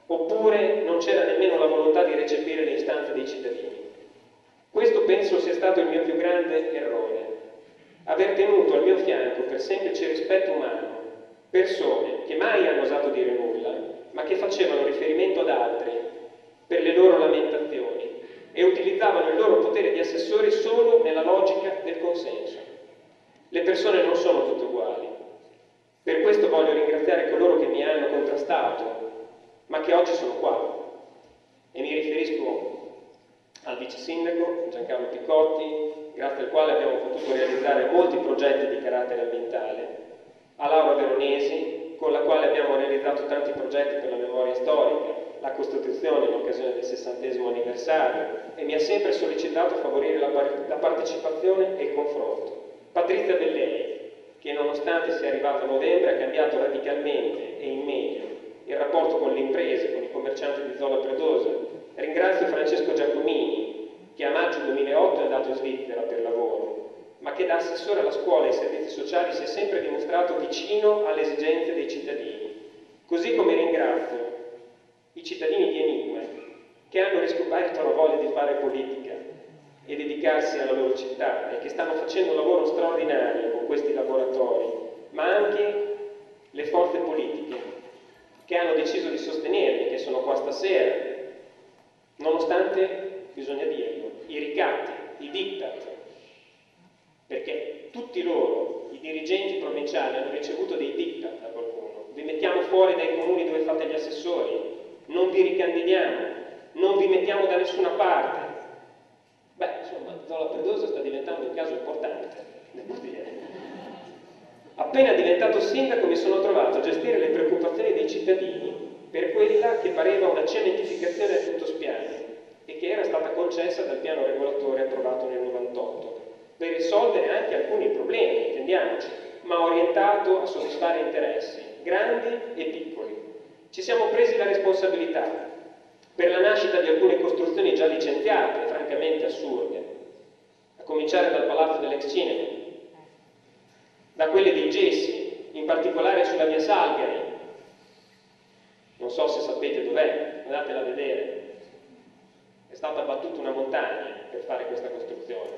oppure non c'era nemmeno la volontà di recepire le istanze dei cittadini. Questo penso sia stato il mio più grande errore, aver tenuto al mio fianco per semplice rispetto umano persone che mai hanno osato dire nulla, ma che facevano riferimento ad altri per le loro lamentazioni e utilizzavano il loro potere di assessori solo nella logica del consenso. Le persone non sono tutte uguali. Per questo voglio ringraziare coloro che mi hanno contrastato, ma che oggi sono qua. E mi riferisco al vice sindaco Giancarlo Picotti, grazie al quale abbiamo potuto realizzare molti progetti di carattere ambientale, a Laura Veronesi, con la quale abbiamo realizzato tanti progetti per la memoria storica, la Costituzione in occasione del 60° anniversario, e mi ha sempre sollecitato a favorire la partecipazione e il confronto. Patrizia Bellei, che nonostante sia arrivata a novembre ha cambiato radicalmente e in meglio il rapporto con le imprese, con i commercianti di Zola Predosa. Ringrazio Francesco Giacomini, che a maggio 2008 è andato in Svizzera per lavoro, ma che da assessore alla scuola e ai servizi sociali si è sempre dimostrato vicino alle esigenze dei cittadini. Così come ringrazio i cittadini di Enigma, che hanno riscoperto la voglia di fare politica e dedicarsi alla loro città e che stanno facendo un lavoro straordinario con questi laboratori, ma anche le forze politiche che hanno deciso di sostenermi, che sono qua stasera, nonostante, bisogna dirlo, i ricatti, i diktat, perché tutti loro, i dirigenti provinciali, hanno ricevuto dei diktat da qualcuno. Vi mettiamo fuori dai comuni dove fate gli assessori, non vi ricandidiamo, non vi mettiamo da nessuna parte. Beh, insomma, Zola Predosa sta diventando un caso importante, devo dire. Appena diventato sindaco mi sono trovato a gestire le preoccupazioni dei cittadini per quella che pareva una cementificazione a tutto spiano e che era stata concessa dal piano regolatore approvato nel 98, per risolvere anche alcuni problemi, intendiamoci, ma orientato a soddisfare interessi, grandi e piccoli. Ci siamo presi la responsabilità per la nascita di alcune costruzioni già licenziate, francamente assurde, a cominciare dal Palazzo dell'Ex Cinema, da quelle dei gessi, in particolare sulla via Salgari. Non so se sapete dov'è, andatela a vedere. È stata abbattuta una montagna per fare questa costruzione.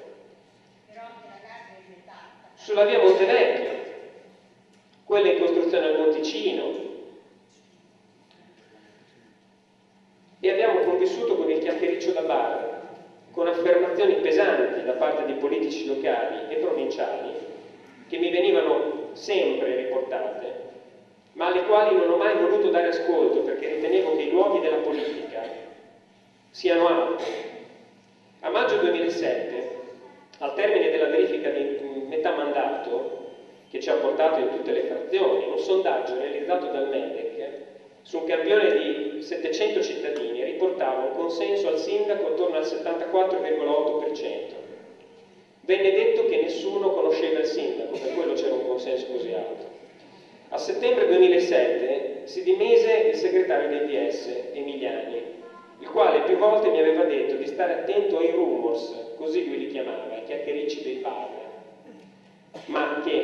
Sulla via Montevecchio, quella in costruzione al Monticino. E abbiamo convissuto con il chiacchiericcio da bar, con affermazioni pesanti da parte di politici locali e provinciali che mi venivano sempre riportate, ma alle quali non ho mai voluto dare ascolto perché ritenevo che i luoghi della politica siano altri. A maggio 2007, al termine della verifica di metà mandato, che ci ha portato in tutte le frazioni, un sondaggio realizzato dal MEDEC su un campione di 700 cittadini riportava un consenso al sindaco attorno al 74,8%. Venne detto che nessuno conosceva il sindaco, per quello c'era un consenso così alto. A settembre 2007 si dimise il segretario dei PS, Emiliani, il quale più volte mi aveva detto di stare attento ai rumors, così lui li chiamava, i chiacchiericci dei bar, ma che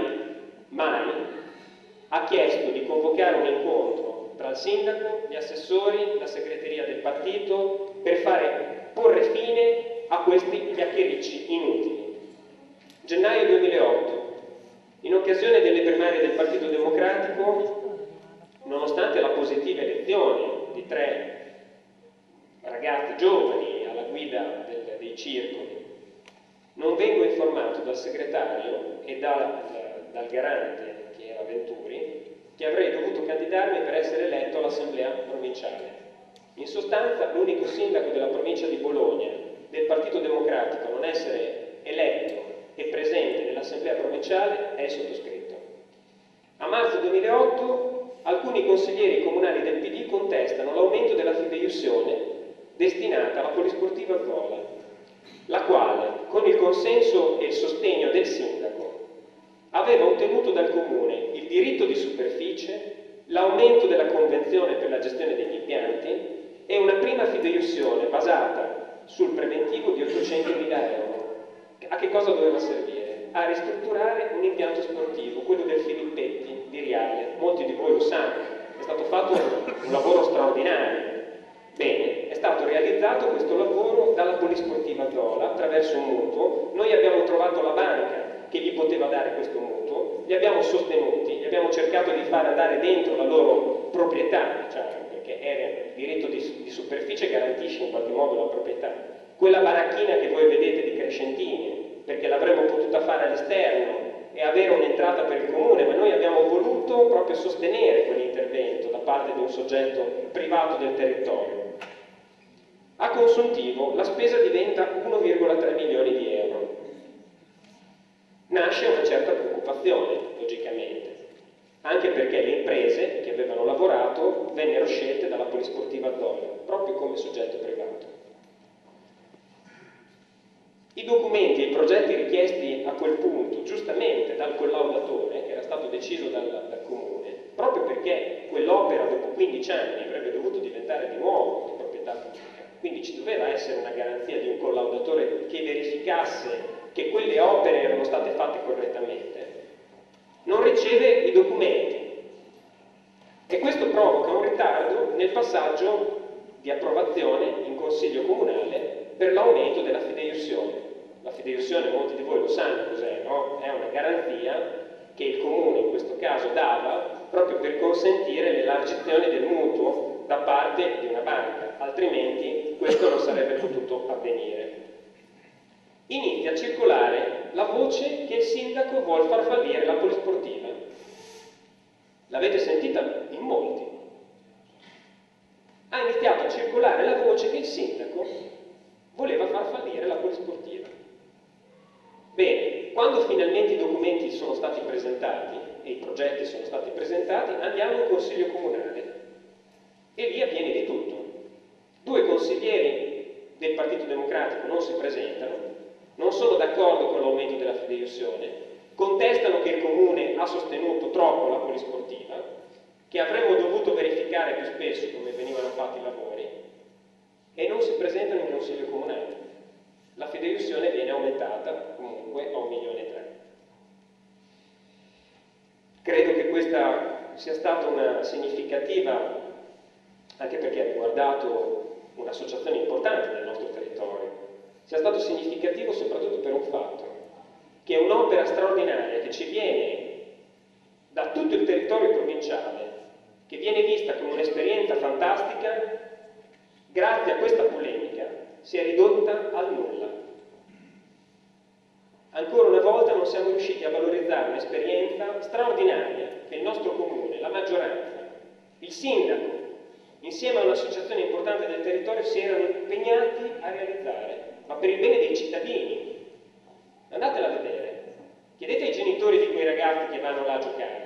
mai ha chiesto di convocare un incontro tra il sindaco, gli assessori, la segreteria del partito, per porre fine a questi chiacchiericci inutili. Gennaio 2008, in occasione delle primarie del Partito Democratico, nonostante la positiva elezione di 3 ragazzi giovani alla guida dei circoli, non vengo informato dal segretario e dal garante, che era Venturi, che avrei dovuto candidarmi per essere eletto all'Assemblea provinciale. In sostanza, l'unico sindaco della provincia di Bologna del Partito Democratico a non essere eletto e presente nell'Assemblea provinciale è il sottoscritto. A marzo 2008 alcuni consiglieri comunali del PD contestano l'aumento della fideiussione destinata alla polisportiva Zola, la quale, con il consenso e il sostegno del sindaco, aveva ottenuto dal comune il diritto di superficie, l'aumento della convenzione per la gestione degli impianti e una prima fideiussione basata sul preventivo di 800.000 euro. A che cosa doveva servire? A ristrutturare un impianto sportivo, quello del Filippetti di Riale. Molti di voi lo sanno, è stato fatto un lavoro straordinario. Bene, è stato realizzato questo lavoro dalla Polisportiva Zola attraverso un mutuo. Noi abbiamo trovato la banca che gli poteva dare questo mutuo, li abbiamo sostenuti, li abbiamo cercato di far andare dentro la loro proprietà, cioè, perché il diritto di superficie garantisce in qualche modo la proprietà. Quella baracchina che voi vedete di Crescentini, perché l'avremmo potuta fare all'esterno e avere un'entrata per il comune, ma noi abbiamo voluto proprio sostenere quell'intervento da parte di un soggetto privato del territorio. A consuntivo la spesa diventa 1,3 milioni di euro. Nasce una certa preoccupazione, logicamente, anche perché le imprese che avevano lavorato vennero scelte dalla Polisportiva Zola, proprio come soggetto privato. I documenti e i progetti richiesti a quel punto, giustamente dal collaudatore, che era stato deciso dal comune, proprio perché quell'opera dopo 15 anni avrebbe dovuto diventare di nuovo di proprietà pubblica, quindi ci doveva essere una garanzia di un collaudatore che verificasse che quelle opere erano state fatte correttamente, non riceve i documenti e questo provoca un ritardo nel passaggio di approvazione in Consiglio Comunale per l'aumento della fideiussione. La fideiussione, molti di voi lo sanno cos'è, no? È una garanzia che il Comune in questo caso dava proprio per consentire l'elargizione del mutuo da parte di una banca, altrimenti questo non sarebbe potuto avvenire. Inizia a circolare la voce che il sindaco vuol far fallire la Polisportiva. L'avete sentita in molti. Ha iniziato a circolare la voce che il sindaco voleva far fallire la Polisportiva. Bene, quando finalmente i documenti sono stati presentati e i progetti sono stati presentati, andiamo in Consiglio Comunale e lì avviene di tutto. 2 consiglieri del Partito Democratico non si presentano, non sono d'accordo con l'aumento della fideiussione, contestano che il Comune ha sostenuto troppo la Polisportiva, che avremmo dovuto verificare più spesso come venivano fatti i lavori, e non si presentano in Consiglio Comunale. La fideiussione viene aumentata comunque a 1,3 milioni. Credo che questa sia stata una significativa, anche perché ha riguardato un'associazione importante del nostro territorio, sia stato significativo soprattutto per un fatto, che è un'opera straordinaria che ci viene da tutto il territorio provinciale, che viene vista come un'esperienza fantastica, grazie a questa polemica si è ridotta al nulla. Ancora una volta non siamo riusciti a valorizzare un'esperienza straordinaria che il nostro comune, la maggioranza, il sindaco, insieme a un'associazione importante del territorio si erano impegnati a realizzare, ma per il bene dei cittadini. Andatela a vedere, chiedete ai genitori di quei ragazzi che vanno là a giocare.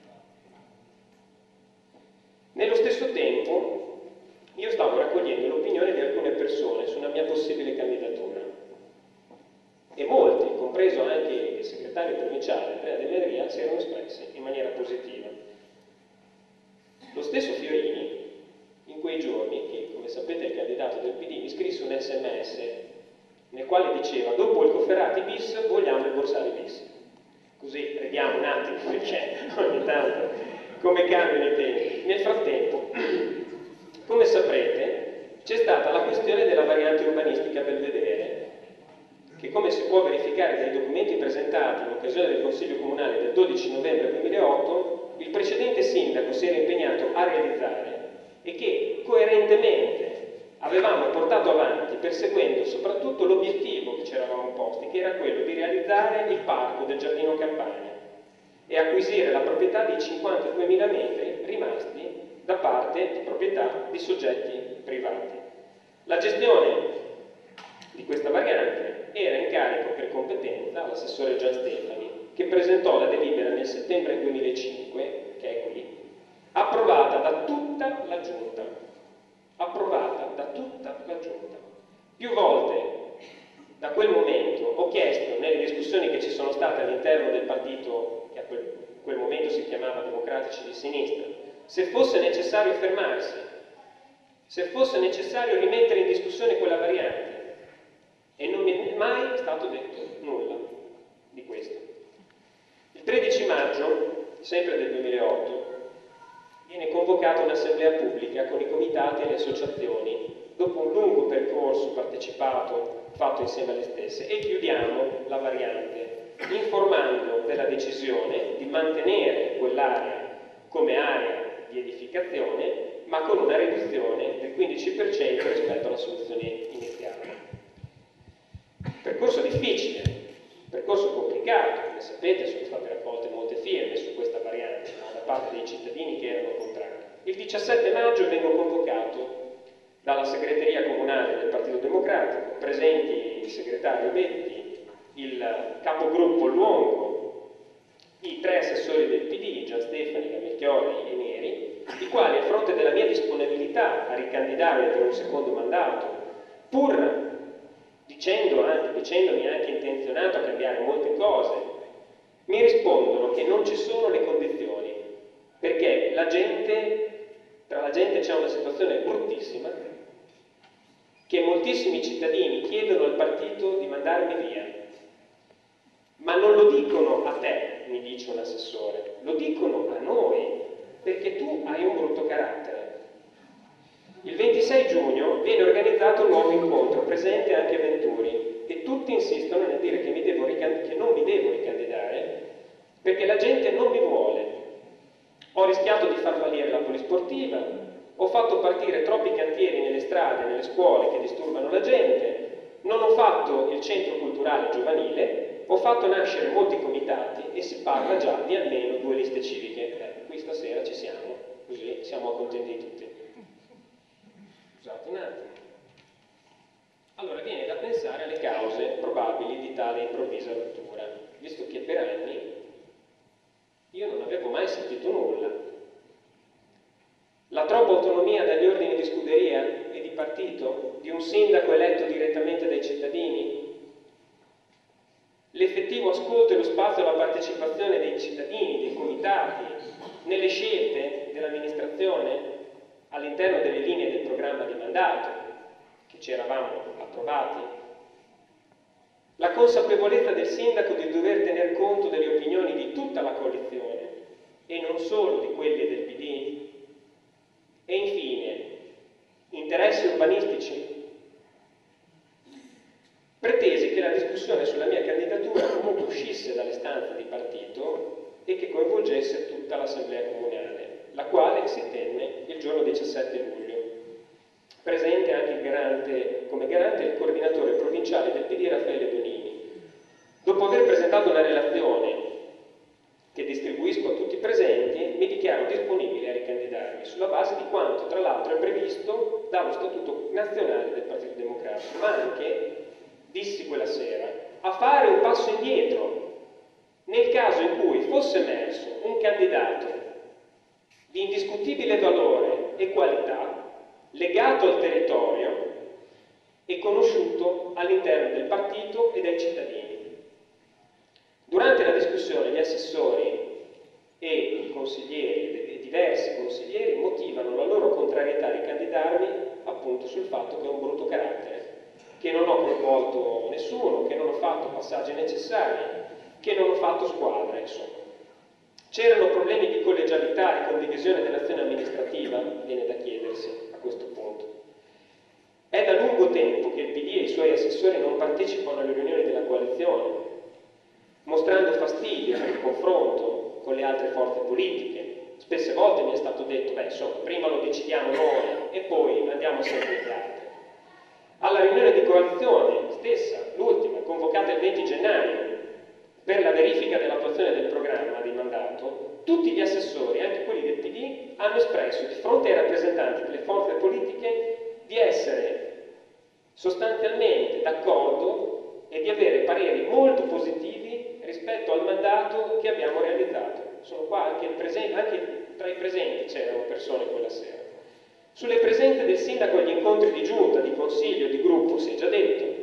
Nello stesso tempo io stavo raccogliendo l'opinione di alcune persone su una mia possibile candidatura e molti, compreso anche il segretario provinciale Andrea De Maria, si erano espressi in maniera positiva. Lo stesso Fiorini, in quei giorni, che come sapete è il candidato del PD, mi scrisse un SMS nel quale diceva: dopo il Cofferati bis vogliamo il Borsari bis. Così vediamo un attimo, perché ogni tanto come cambiano i tempi. Nel frattempo, come saprete, c'è stata la questione della variante urbanistica Belvedere, che, come si può verificare dai documenti presentati in occasione del Consiglio Comunale del 12 novembre 2008, il precedente sindaco si era impegnato a realizzare e che coerentemente avevamo portato avanti, perseguendo soprattutto l'obiettivo che ci eravamo posti, che era quello di realizzare il parco del Giardino Campagna e acquisire la proprietà di 52.000 metri rimasti da parte di proprietà di soggetti privati. La gestione di questa variante era in carico per competenza all'assessore Gian Stefani, che presentò la delibera nel settembre 2005, che è qui, approvata da tutta la Giunta. Approvata da tutta la Giunta. Più volte da quel momento ho chiesto, nelle discussioni che ci sono state all'interno del partito, che a quel momento si chiamava Democratici di Sinistra, se fosse necessario fermarsi, se fosse necessario rimettere in discussione quella variante, e non mi è mai stato detto nulla di questo. Il 13 maggio, sempre del 2008, viene convocata un'assemblea pubblica con i comitati e le associazioni, dopo un lungo percorso partecipato, fatto insieme alle stesse, e chiudiamo la variante, informando della decisione di mantenere quell'area come area di edificazione, ma con una riduzione del 15% rispetto alla soluzione iniziale. Percorso difficile, percorso complicato, come sapete sono state raccolte molte firme su questa variante da parte dei cittadini che erano contrari. Il 17 maggio vengo convocato dalla segreteria comunale del Partito Democratico, presenti il segretario Betti, il capogruppo Luongo, i 3 assessori del PD, Gian Stefani, Melchiori e Neri, i quali a fronte della mia disponibilità a ricandidarmi per un secondo mandato, pur dicendomi anche intenzionato a cambiare molte cose, mi rispondono che non ci sono le condizioni, perché tra la gente c'è una situazione bruttissima, che moltissimi cittadini chiedono al partito di mandarmi via, ma non lo dicono a te, mi dice un assessore, lo dicono a noi, perché tu hai un brutto carattere. Il 26 giugno viene organizzato un nuovo incontro, presente anche Venturi, e tutti insistono nel dire che non mi devo ricandidare perché la gente non mi vuole. Ho rischiato di far fallire la polisportiva, ho fatto partire troppi cantieri nelle strade, nelle scuole che disturbano la gente, non ho fatto il centro culturale giovanile, ho fatto nascere molti comitati e si parla già di almeno 2 liste civiche. Qui stasera ci siamo, così siamo contenti tutti. Scusate un attimo. Allora viene da pensare alle cause probabili di tale improvvisa rottura, visto che per anni io non avevo mai sentito nulla. La troppa autonomia dagli ordini di scuderia e di partito, di un sindaco eletto direttamente dai cittadini, l'effettivo ascolto e lo spazio alla partecipazione dei cittadini, dei comitati, nelle scelte dell'amministrazione all'interno delle linee del programma di mandato che ci eravamo approvati, la consapevolezza del sindaco di dover tener conto delle opinioni di tutta la coalizione e non solo di quelle del PD, e infine interessi urbanistici. Pretesi che la discussione sulla mia candidatura comunque uscisse dalle stanze di partito e che coinvolgesse tutta l'assemblea comunale, la quale si tenne il giorno 17 luglio. Presente anche come garante il coordinatore provinciale del PD Raffaele Donini. Dopo aver presentato una relazione che distribuisco a tutti i presenti, mi dichiaro disponibile a ricandidarmi sulla base di quanto tra l'altro è previsto dallo Statuto Nazionale del Partito Democratico, ma anche, dissi quella sera, a fare un passo indietro nel caso in cui fosse emerso un candidato di indiscutibile valore e qualità, legato al territorio e conosciuto all'interno del partito e dai cittadini. Durante la discussione gli assessori e i consiglieri, e diversi consiglieri, motivano la loro contrarietà a ricandidarmi appunto sul fatto che ho un brutto carattere, che non ho coinvolto nessuno, che non ho fatto passaggi necessari, che non ho fatto squadra, insomma. C'erano problemi di collegialità e condivisione dell'azione amministrativa? Viene da chiedersi a questo punto. È da lungo tempo che il PD e i suoi assessori non partecipano alle riunioni della coalizione, mostrando fastidio per il confronto con le altre forze politiche. Spesse volte mi è stato detto, insomma, prima lo decidiamo noi e poi andiamo a sentire gli altri. Alla riunione di coalizione stessa, l'ultima, convocata il 20 gennaio, per la verifica dell'attuazione del programma di mandato, tutti gli assessori, anche quelli del PD, hanno espresso di fronte ai rappresentanti delle forze politiche di essere sostanzialmente d'accordo e di avere pareri molto positivi rispetto al mandato che abbiamo realizzato. Sono qua anche tra i presenti c'erano persone quella sera. Sulle presenze del sindaco agli incontri di giunta, di consiglio, di gruppo si è già detto.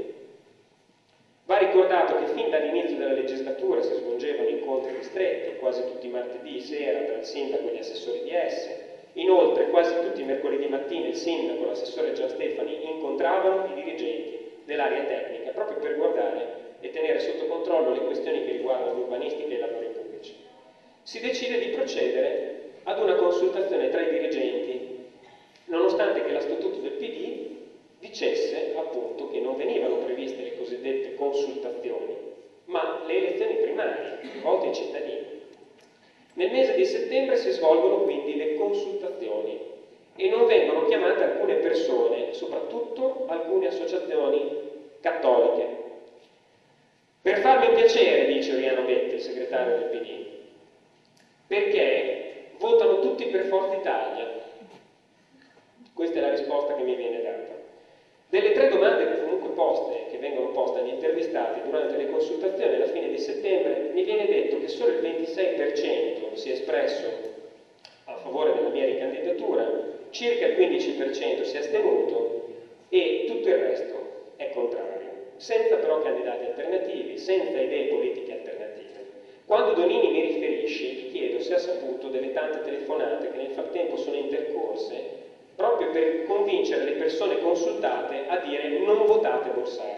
Va ricordato che fin dall'inizio della legislatura si svolgevano incontri ristretti, quasi tutti i martedì sera tra il sindaco e gli assessori di S. Inoltre, quasi tutti i mercoledì mattina il sindaco e l'assessore Gian Stefani incontravano i dirigenti dell'area tecnica proprio per guardare e tenere sotto controllo le questioni che riguardano l'urbanistica e i lavori pubblici. Si decide di procedere ad una consultazione tra i dirigenti, nonostante che la statuto del PD dicesse appunto che non venivano previste le cosiddette consultazioni, ma le elezioni primarie, rivolte ai cittadini. Nel mese di settembre si svolgono quindi le consultazioni e non vengono chiamate alcune persone, soprattutto alcune associazioni cattoliche. Per farmi un piacere, dice Oriano Betti, il segretario del PD, perché votano tutti per Forza Italia. Questa è la risposta che mi viene data. Delle 3 domande che comunque che vengono poste agli intervistati durante le consultazioni alla fine di settembre, mi viene detto che solo il 26% si è espresso a favore della mia ricandidatura, circa il 15% si è astenuto e tutto il resto è contrario, senza però candidati alternativi, senza idee politiche alternative. Quando Donini mi riferisce, gli chiedo se ha saputo delle tante telefonate che nel frattempo sono intercorse proprio per convincere le persone consultate a dire non votate Borsari.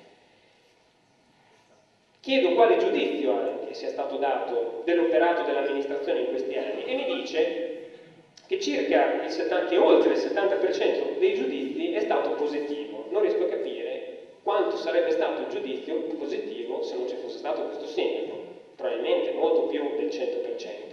Chiedo quale giudizio anche sia stato dato dell'operato dell'amministrazione in questi anni e mi dice che che oltre il 70% dei giudizi è stato positivo. Non riesco a capire quanto sarebbe stato il giudizio positivo se non ci fosse stato questo sindaco, probabilmente molto più del 100%.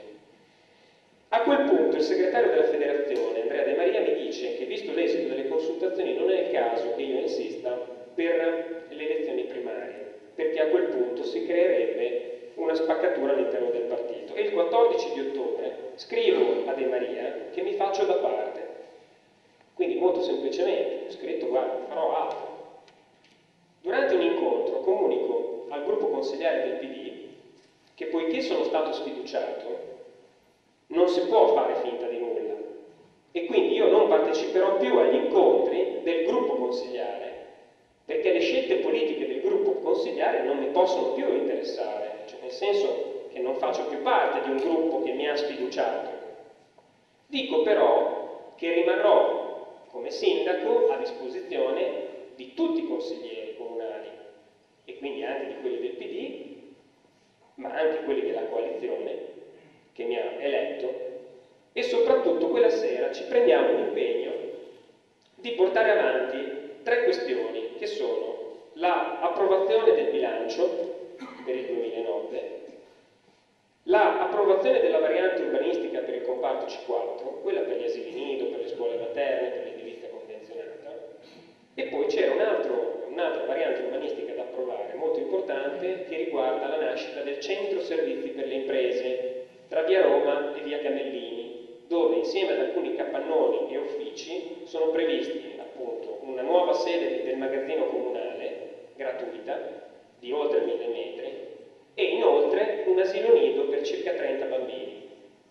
A quel punto il segretario della federazione, Andrea De Maria, mi dice che visto l'esito delle consultazioni non è il caso che io insista per le elezioni primarie, perché a quel punto si creerebbe una spaccatura all'interno del partito. E il 14 di ottobre scrivo a De Maria che mi faccio da parte. Quindi molto semplicemente ho scritto: guarda, farò altro. Durante un incontro comunico al gruppo consigliare del PD che poiché sono stato sfiduciato non si può fare finta di nulla e quindi io non parteciperò più agli incontri del gruppo consigliare perché le scelte politiche del gruppo consigliare non mi possono più interessare, cioè nel senso che non faccio più parte di un gruppo che mi ha sfiduciato. Dico però che rimarrò come sindaco a disposizione di tutti i consiglieri comunali e quindi anche di quelli del PD, ma anche quelli della coalizione che mi ha eletto, e soprattutto quella sera ci prendiamo l'impegno di portare avanti 3 questioni che sono l'approvazione del bilancio per il 2009, l'approvazione della variante urbanistica per il comparto C4, quella per gli asili nido, per le scuole materne, per l'edilizia convenzionata, e poi c'era un'altra variante urbanistica da approvare molto importante che riguarda la nascita del centro servizi per le imprese tra via Roma e via Camellini, dove insieme ad alcuni capannoni e uffici sono previsti appunto una nuova sede del magazzino comunale gratuita di oltre 1000 metri e inoltre un asilo nido per circa 30 bambini.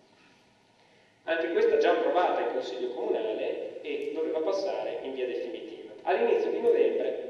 Anche questa già approvata in Consiglio Comunale e doveva passare in via definitiva. All'inizio di novembre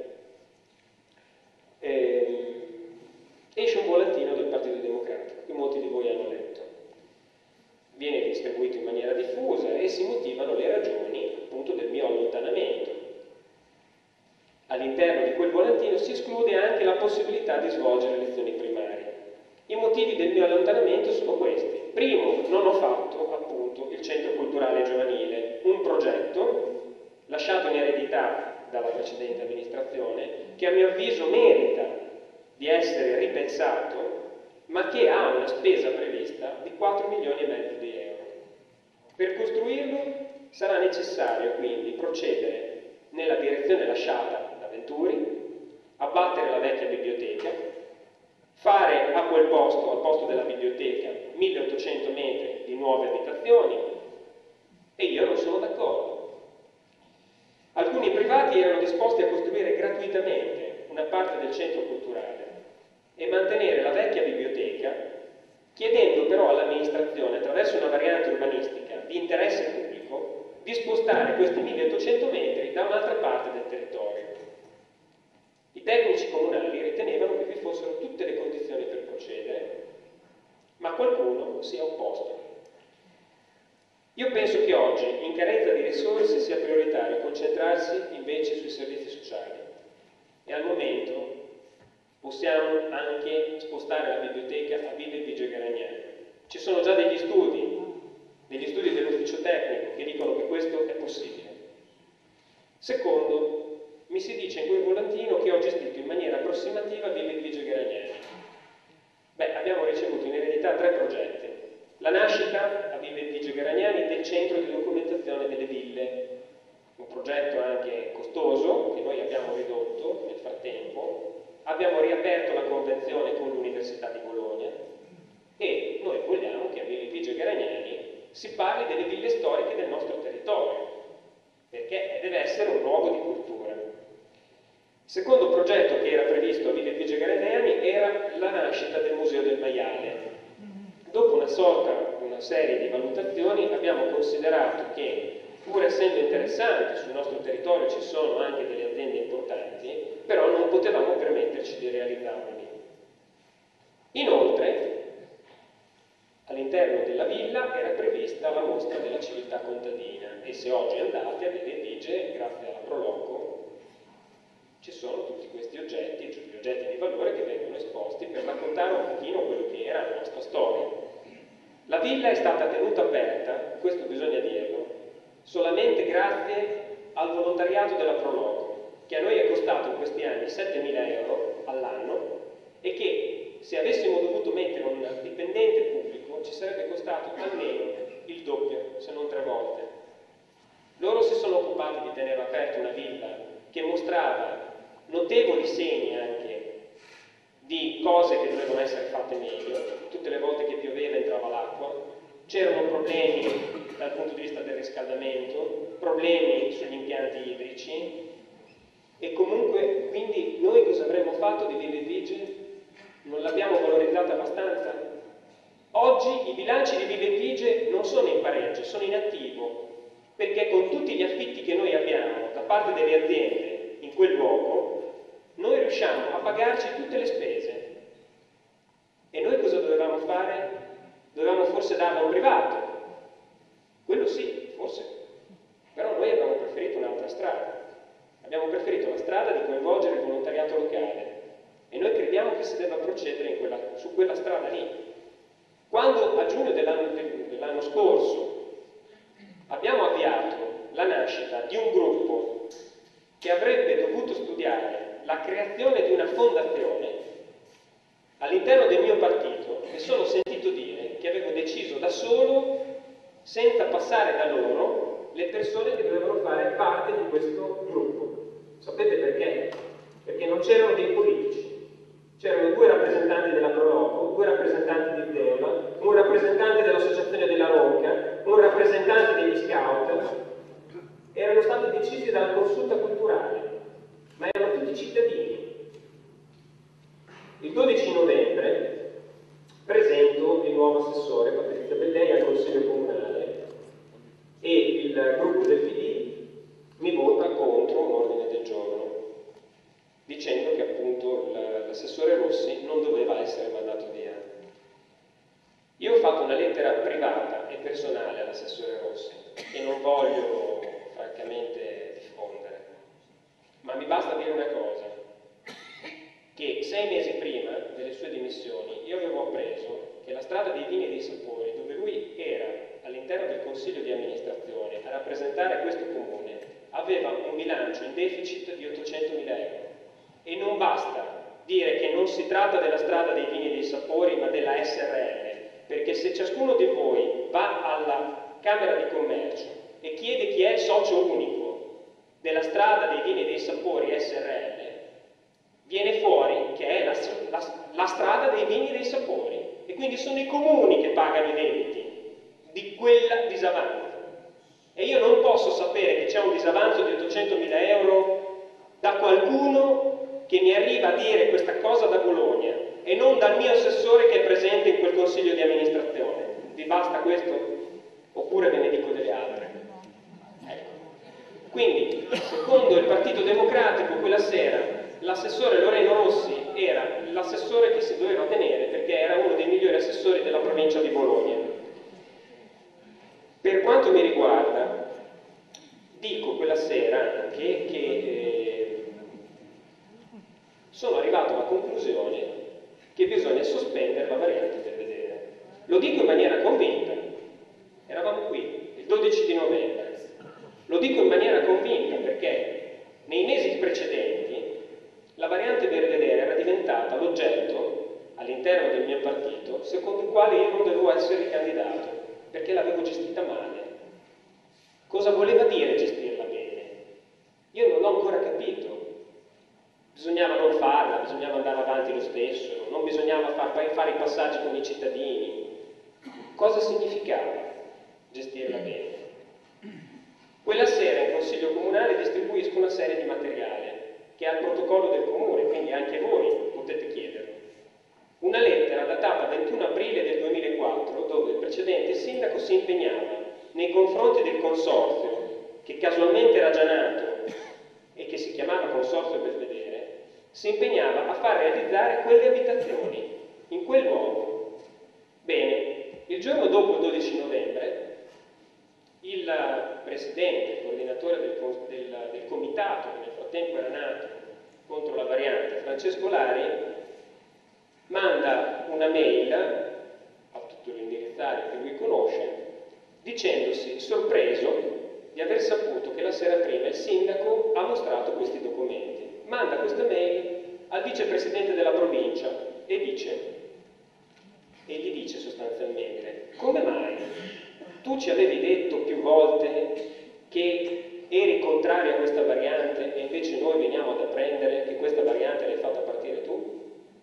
esce un volantino del Partito Democratico che molti di voi hanno letto. Viene distribuito in maniera diffusa e si motivano le ragioni appunto del mio allontanamento. All'interno di quel volantino si esclude anche la possibilità di svolgere elezioni primarie. I motivi del mio allontanamento sono questi. Primo, non ho fatto appunto il centro culturale giovanile, un progetto lasciato in eredità dalla precedente amministrazione che a mio avviso merita di essere ripensato ma che ha una spesa prevista di 4,5 milioni di euro. Per costruirlo sarà necessario quindi procedere nella direzione lasciata da Venturi, abbattere la vecchia biblioteca, fare a quel posto, al posto della biblioteca, 1800 metri di nuove abitazioni e io non sono d'accordo. Alcuni privati erano disposti a costruire gratuitamente una parte del centro culturale e mantenere la vecchia biblioteca, chiedendo però all'amministrazione, attraverso una variante urbanistica di interesse pubblico, di spostare questi 1800 metri da un'altra parte del territorio. I tecnici comunali ritenevano che vi fossero tutte le condizioni per procedere, ma qualcuno si è opposto. Io penso che oggi, in carenza di risorse, sia prioritario concentrarsi invece sui servizi sociali e al momento possiamo anche spostare la biblioteca a Villa Eligio Garagnani. Ci sono già degli studi degli studi dell'ufficio tecnico che dicono che questo è possibile. Secondo, mi si dice in quel volantino che ho gestito in maniera approssimativa Villa Edvige Gragnani. Beh, abbiamo ricevuto in eredità 3 progetti. La nascita a Villa Edvige Gragnani del centro di documentazione delle ville, un progetto anche costoso che noi abbiamo ridotto nel frattempo. Abbiamo riaperto la convenzione con l'Università di Bologna e noi vogliamo che a Villa Edvige Gragnani si parli delle ville storiche del nostro territorio, perché deve essere un luogo di cultura. Il secondo progetto che era previsto a Villa Edvige Gragnani era la nascita del Museo del Maiale. Dopo una serie di valutazioni abbiamo considerato che, pur essendo interessanti, sul nostro territorio ci sono anche delle aziende importanti, però non potevamo permetterci di realizzarli. Inoltre, all'interno della villa era prevista la mostra della civiltà contadina e se oggi andate a Villa Edvige, grazie alla Proloco, ci sono tutti questi oggetti, cioè gli oggetti di valore che vengono esposti per raccontare un pochino quello che era la nostra storia. La villa è stata tenuta aperta, questo bisogna dirlo, solamente grazie al volontariato della Proloco, che a noi è costato in questi anni 7.000 euro all'anno e che se avessimo dovuto mettere un dipendente pubblico ci sarebbe costato almeno il doppio, se non 3 volte. Loro si sono occupati di tenere aperta una villa che mostrava notevoli segni anche di cose che dovevano essere fatte meglio. Tutte le volte che pioveva entrava l'acqua, c'erano problemi dal punto di vista del riscaldamento, problemi sugli impianti idrici e comunque quindi noi cosa avremmo fatto di Villa Edvige? Non l'abbiamo valorizzata abbastanza? Oggi i bilanci di Villa Edvige non sono in pareggio, sono in attivo, perché con tutti gli affitti che noi abbiamo da parte delle aziende in quel luogo, noi riusciamo a pagarci tutte le spese. E noi cosa dovevamo fare? Dovevamo forse darla a un privato. Quello sì, forse. Però noi abbiamo preferito un'altra strada. Abbiamo preferito la strada di coinvolgere il volontariato locale. E noi crediamo che si debba procedere su quella strada lì. Quando a giugno dell'anno scorso abbiamo avviato la nascita di un gruppo che avrebbe dovuto studiare la creazione di una fondazione all'interno del mio partito, mi sono sentito dire che avevo deciso da solo, senza passare da loro, le persone che dovevano fare parte di questo gruppo. Sapete perché? Perché non c'erano dei politici. C'erano 2 rappresentanti della Proloco, 2 rappresentanti di Zeola, un rappresentante dell'Associazione della Ronca, un rappresentante degli Scout. Erano stati decisi dalla consulta culturale, ma erano tutti cittadini. Il 12 novembre presento il nuovo assessore Patrizia Bellei al Consiglio Comunale e il gruppo del PD mi vota contro un ordine del giorno, dicendo che appunto l'assessore Rossi non doveva essere mandato via. Io ho fatto una lettera privata e personale all'assessore Rossi, che non voglio francamente diffondere, ma mi basta dire una cosa, che 6 mesi prima delle sue dimissioni io avevo appreso che la strada dei vini e dei sapori, dove lui era all'interno del consiglio di amministrazione a rappresentare questo comune, aveva un bilancio in deficit di 800.000 euro. E non basta dire che non si tratta della strada dei vini e dei sapori, ma della SRL, perché se ciascuno di voi va alla Camera di Commercio e chiede chi è il socio unico della strada dei vini e dei sapori SRL, viene fuori che è la strada dei vini e dei sapori, e quindi sono i comuni che pagano i debiti di quel disavanzo. E io non posso sapere che c'è un disavanzo di 800.000 euro da qualcuno che mi arriva a dire questa cosa da Bologna e non dal mio assessore che è presente in quel consiglio di amministrazione. Vi basta questo? Oppure ve ne dico delle altre? Ecco. Quindi, secondo il Partito Democratico, quella sera l'assessore Loreno Rossi era l'assessore che si doveva tenere perché era uno dei migliori assessori della provincia di Bologna. Per quanto mi riguarda, dico quella sera anche che sono arrivato alla conclusione che bisogna sospendere la variante del vedere. Lo dico in maniera convinta. Eravamo dico in maniera convinta perché nei mesi precedenti la variante Belvedere era diventata l'oggetto all'interno del mio partito secondo il quale io non dovevo essere candidato perché l'avevo gestita male. Cosa voleva dire gestirla bene? Io non l'ho ancora capito. Bisognava non farla, bisognava andare avanti lo stesso, non bisognava fare i passaggi con i cittadini. Cosa significava gestirla bene? Quella sera in Consiglio Comunale distribuisco una serie di materiale che ha il protocollo del Comune, quindi anche voi potete chiederlo. Una lettera datata 21 aprile del 2004 dove il precedente sindaco si impegnava nei confronti del consorzio, che casualmente era già nato e che si chiamava Consorzio Belvedere, si impegnava a far realizzare quelle abitazioni in quel luogo. Bene, il giorno dopo, il 12 novembre, il presidente, il coordinatore del comitato, che nel frattempo era nato contro la variante, Francesco Lari, manda una mail a tutto l'indirizzario che lui conosce, dicendosi sorpreso di aver saputo che la sera prima il sindaco ha mostrato questi documenti. Manda questa mail al vicepresidente della provincia e gli dice sostanzialmente: come mai tu ci avevi detto più volte che eri contrario a questa variante e invece noi veniamo ad apprendere che questa variante l'hai fatta partire tu?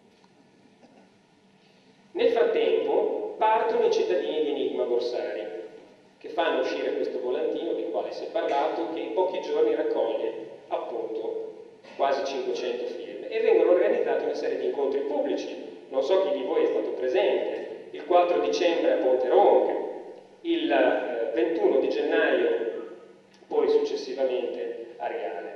Nel frattempo partono i cittadini di Enigma Borsari, che fanno uscire questo volantino del quale si è parlato, che in pochi giorni raccoglie appunto quasi 500 firme, e vengono organizzati una serie di incontri pubblici. Non so chi di voi è stato presente, il 4 dicembre a Ponte Ronca, il 21 di gennaio poi successivamente a Riale.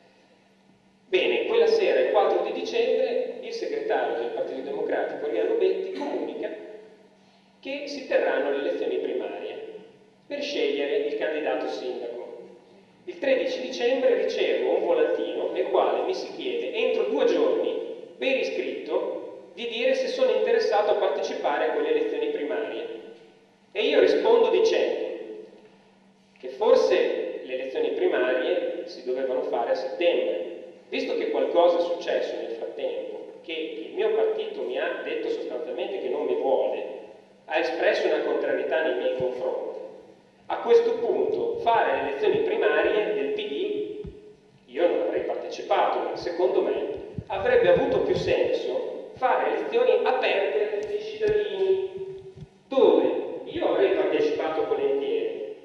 Bene, quella sera, il 4 di dicembre, il segretario del Partito Democratico, Ariano Betti, comunica che si terranno le elezioni primarie per scegliere il candidato sindaco. Il 13 dicembre ricevo un volantino nel quale mi si chiede entro 2 giorni per iscritto di dire se sono interessato a partecipare a quelle elezioni primarie. E io rispondo dicendo che forse le elezioni primarie si dovevano fare a settembre, visto che qualcosa è successo nel frattempo, che il mio partito mi ha detto sostanzialmente che non mi vuole, ha espresso una contrarietà nei miei confronti. A questo punto fare le elezioni primarie del PD, io non avrei partecipato, ma secondo me avrebbe avuto più senso fare elezioni aperte ai cittadini, dove io avrei partecipato volentieri,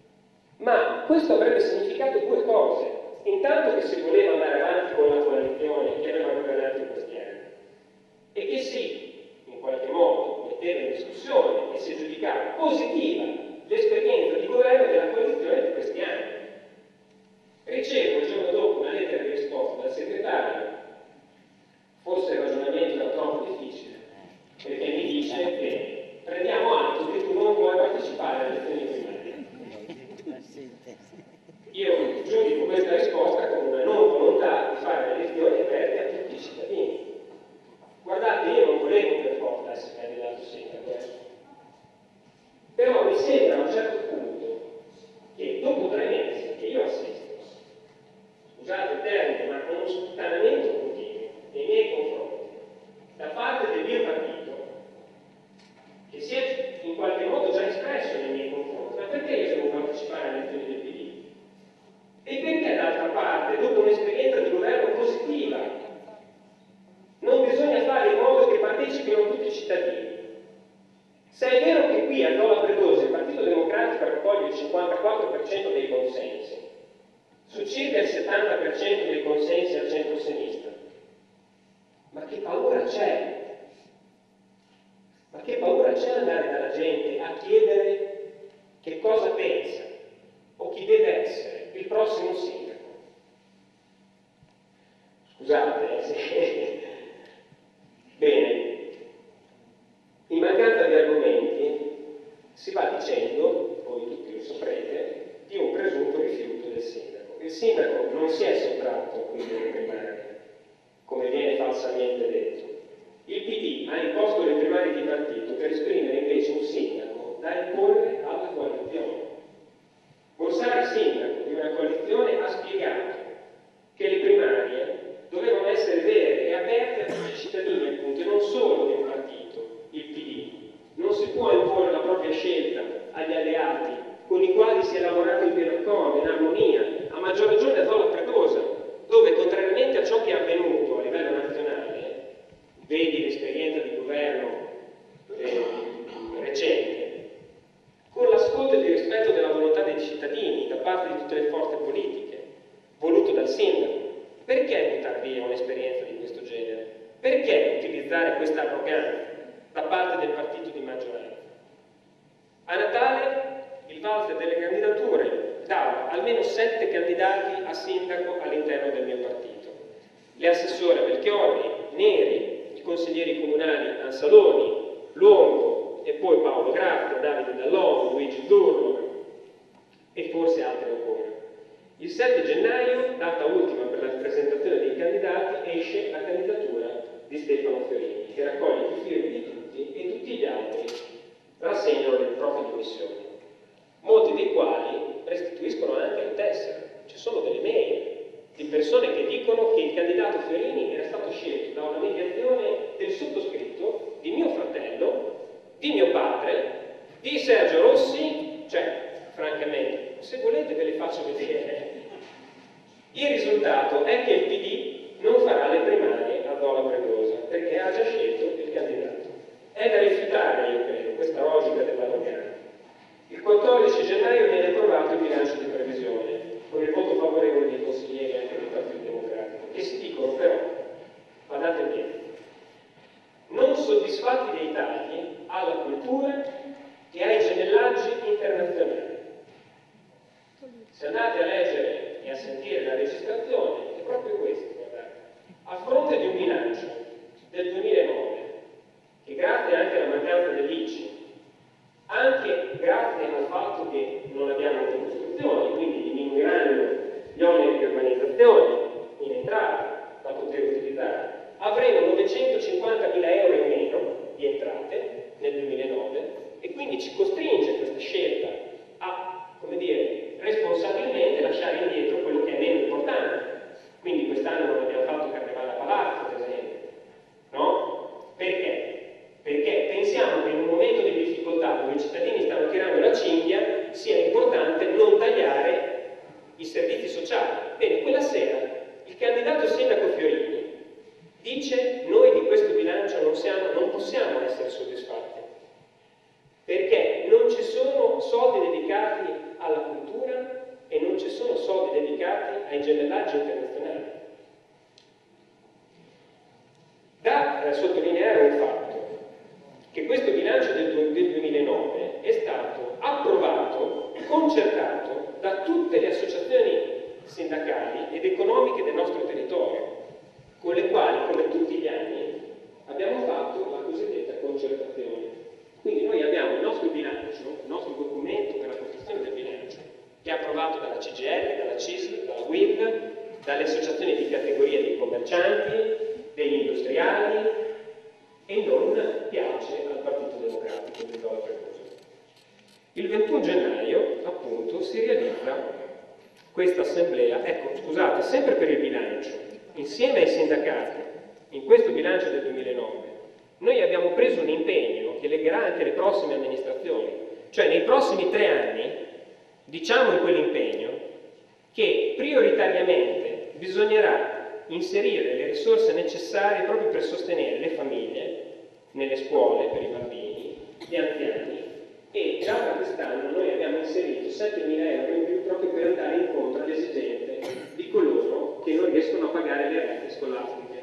ma questo avrebbe significato 2 cose. Intanto che si voleva andare avanti con la coalizione che aveva governato in questi anni e che si, in qualche modo, metteva in discussione e si giudicava positiva l'esperienza di governo della coalizione di questi anni. Ricevo il giorno dopo una lettera di risposta dal segretario, forse il ragionamento era troppo difficile, perché mi dice che prendiamo atto che tu non vuoi partecipare alle elezioni primarie. Io giudico questa risposta come una non volontà di fare le elezioni aperte a tutti i cittadini. Guardate, io non volevo per forza essere candidato sindaco, però mi sembra a un certo punto che dopo 3 mesi che io assisto, scusate il termine, ma con uno sputtanamento continuo nei miei confronti da parte del mio partito, che si è in qualche modo già espresso nei miei confronti, ma perché io devo partecipare alle elezioni del PD? E perché d'altra parte, dopo un'esperienza di governo positiva, non bisogna fare in modo che partecipino tutti i cittadini? Se è vero che qui a Zola Predosa il Partito Democratico raccoglie il 54% dei consensi, su circa il 70% dei consensi al centro-sinistra, ma che paura c'è? Ma che paura c'è andare dalla gente a chiedere che cosa pensa o chi deve essere il prossimo sindaco? Scusate, se... Bene. In mancanza di argomenti si va dicendo, voi tutti lo saprete, di un presunto rifiuto del sindaco. Il sindaco non si è sottratto quindi alle primarie, come viene falsamente detto. Il PD ha imposto le primarie di partito per esprimere invece un sindaco da imporre alla coalizione. Borsari sindaco di una caratterizzare questa arroganza da parte del partito di maggioranza. A Natale il valzer delle candidature dava almeno 7 candidati a sindaco all'interno del mio partito. Le assessore Belchiorri, Neri, i consiglieri comunali Ansaloni, Luongo e poi Paolo Grazia, Davide Dall'Ovo, Luigi Durlo e forse altri ancora. Il 7 gennaio, data ultima per la presentazione dei candidati, esce la candidatura di Stefano Fiorini, che raccoglie più firme di tutti e tutti gli altri rassegnano le proprie dimissioni, molti dei quali restituiscono anche le tessere. Ci sono delle mail di persone che dicono che il candidato Fiorini era stato scelto da una mediazione del sottoscritto, di mio fratello, di mio padre, di Sergio Rossi, cioè, francamente, se volete ve le faccio vedere. Il risultato è che il PD non farà le primarie a Zola Predosa, perché ha già scelto il candidato. È da rifiutare, io credo, questa logica dell'arroganza. Il 14 gennaio viene approvato il bilancio di previsione, con il voto favorevole dei consiglieri anche del Partito Democratico, che si dicono però, guardate bene, non soddisfatti dei tagli alla cultura e ai gemellaggi internazionali. Se andate a leggere e a sentire la registrazione, è proprio questo, guardate. A fronte di un bilancio del 2009, che grazie anche alla mancanza dell'ICI, anche grazie al fatto che non abbiamo le costruzioni, quindi diminuiranno gli oneri di urbanizzazione in entrata da poter utilizzare, avremo 950.000 euro in meno di entrate nel 2009 e quindi ci costringe questa scelta a, come dire, responsabilmente lasciare indietro quello che è meno importante. Quindi quest'anno non abbiamo fatto Carnevale a Palazzo, per esempio, no? Perché? Perché pensiamo che in un momento di difficoltà dove i cittadini stanno tirando la cinghia sia importante non tagliare i servizi sociali. Bene, quella sera il candidato sindaco Fiorini dice: noi di questo bilancio non possiamo essere soddisfatti, perché non ci sono soldi dedicati alla cultura e non ci sono soldi dedicati ai gemellaggi internazionali. Da sottolineare un fatto, che questo bilancio del 2009 è stato approvato, concertato da tutte le associazioni sindacali ed economiche del nostro territorio, con le quali, come tutti gli anni, abbiamo fatto la cosiddetta concertazione. Quindi noi abbiamo il nostro bilancio, il nostro documento per la costruzione del bilancio, che è approvato dalla CGIL, dalla CISL, dalla UIL, dalle associazioni di categoria dei commercianti, degli industriali, e non piace al Partito Democratico di Zola Predosa. Il 21 gennaio, appunto, si realizza questa assemblea, ecco, scusate, sempre per il bilancio, insieme ai sindacati, in questo bilancio del 2009, noi abbiamo preso un impegno che legherà anche le prossime amministrazioni, cioè nei prossimi 3 anni, diciamo in quell'impegno, che prioritariamente bisognerà inserire le risorse necessarie proprio per sostenere le famiglie nelle scuole per i bambini, gli anziani, e già da quest'anno noi abbiamo inserito 7.000 euro in più proprio per andare incontro alle esigenze di coloro che non riescono a pagare le rate scolastiche.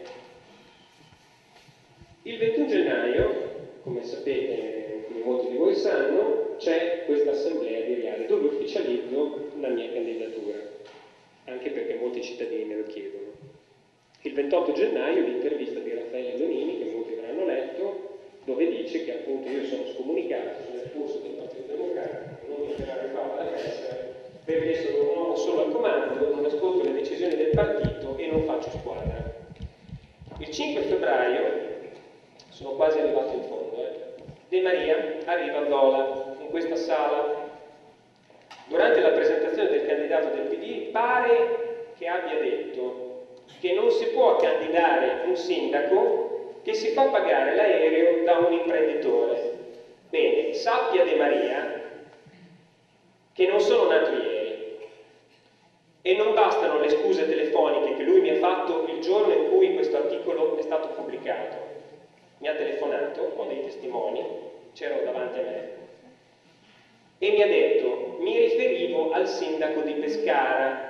Il 21 gennaio, come sapete, come molti di voi sanno, c'è questa assemblea di Riale dove ufficializzo la mia candidatura, anche perché molti cittadini me lo chiedono. Il 28 gennaio l'intervista di Raffaele Donini, che molti avranno letto, dove dice che appunto io sono scomunicato sull'espulso del Partito Democratico, non mi verrà rifatta la tessera, perché sono un uomo solo al comando, non ascolto le decisioni del partito e non faccio squadra. Il 5 febbraio, sono quasi arrivato in fondo, De Maria arriva a Zola, in questa sala. Durante la presentazione del candidato del PD pare che abbia detto che non si può candidare un sindaco che si fa pagare l'aereo da un imprenditore. Bene, sappia De Maria che non sono nato ieri e non bastano le scuse telefoniche che lui mi ha fatto il giorno in cui questo articolo è stato pubblicato. Mi ha telefonato, ho dei testimoni, c'erano davanti a me, e mi ha detto: mi riferivo al sindaco di Pescara.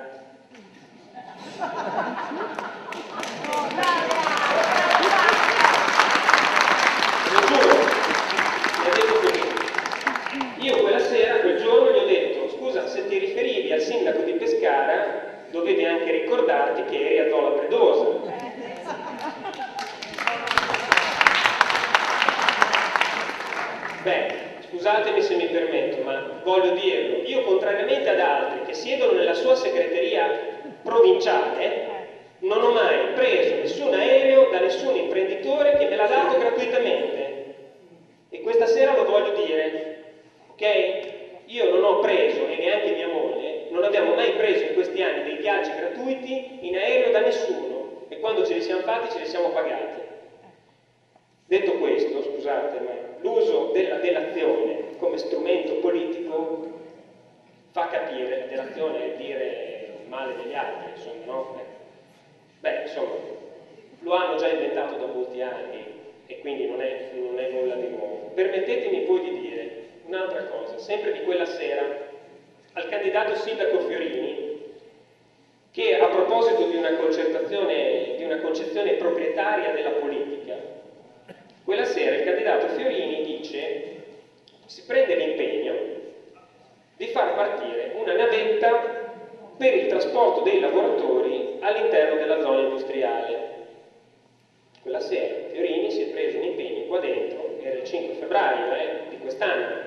dovevi anche ricordarti che eri a Zola Predosa. Beh, scusatemi se mi permetto, ma voglio dirlo, io contrariamente ad altri che siedono nella sua segreteria provinciale, non ho mai preso nessun aereo da nessun imprenditore che me l'ha dato gratuitamente. E questa sera lo voglio dire, ok? Io non ho preso, e neanche mia moglie, non abbiamo mai preso in questi anni dei viaggi gratuiti in aereo da nessuno, e quando ce li siamo fatti ce li siamo pagati. Detto questo, scusate, ma l'uso della delazione come strumento politico fa capire, la delazione è dire male degli altri, insomma, no? Beh, insomma, lo hanno già inventato da molti anni e quindi non è nulla di nuovo. Permettetemi poi di dire un'altra cosa, sempre di quella sera, al candidato sindaco Fiorini, che a proposito di una concezione proprietaria della politica, quella sera il candidato Fiorini dice, si prende l'impegno di far partire una navetta per il trasporto dei lavoratori all'interno della zona industriale. Quella sera Fiorini si è preso un impegno qua dentro, era il 5 febbraio di quest'anno.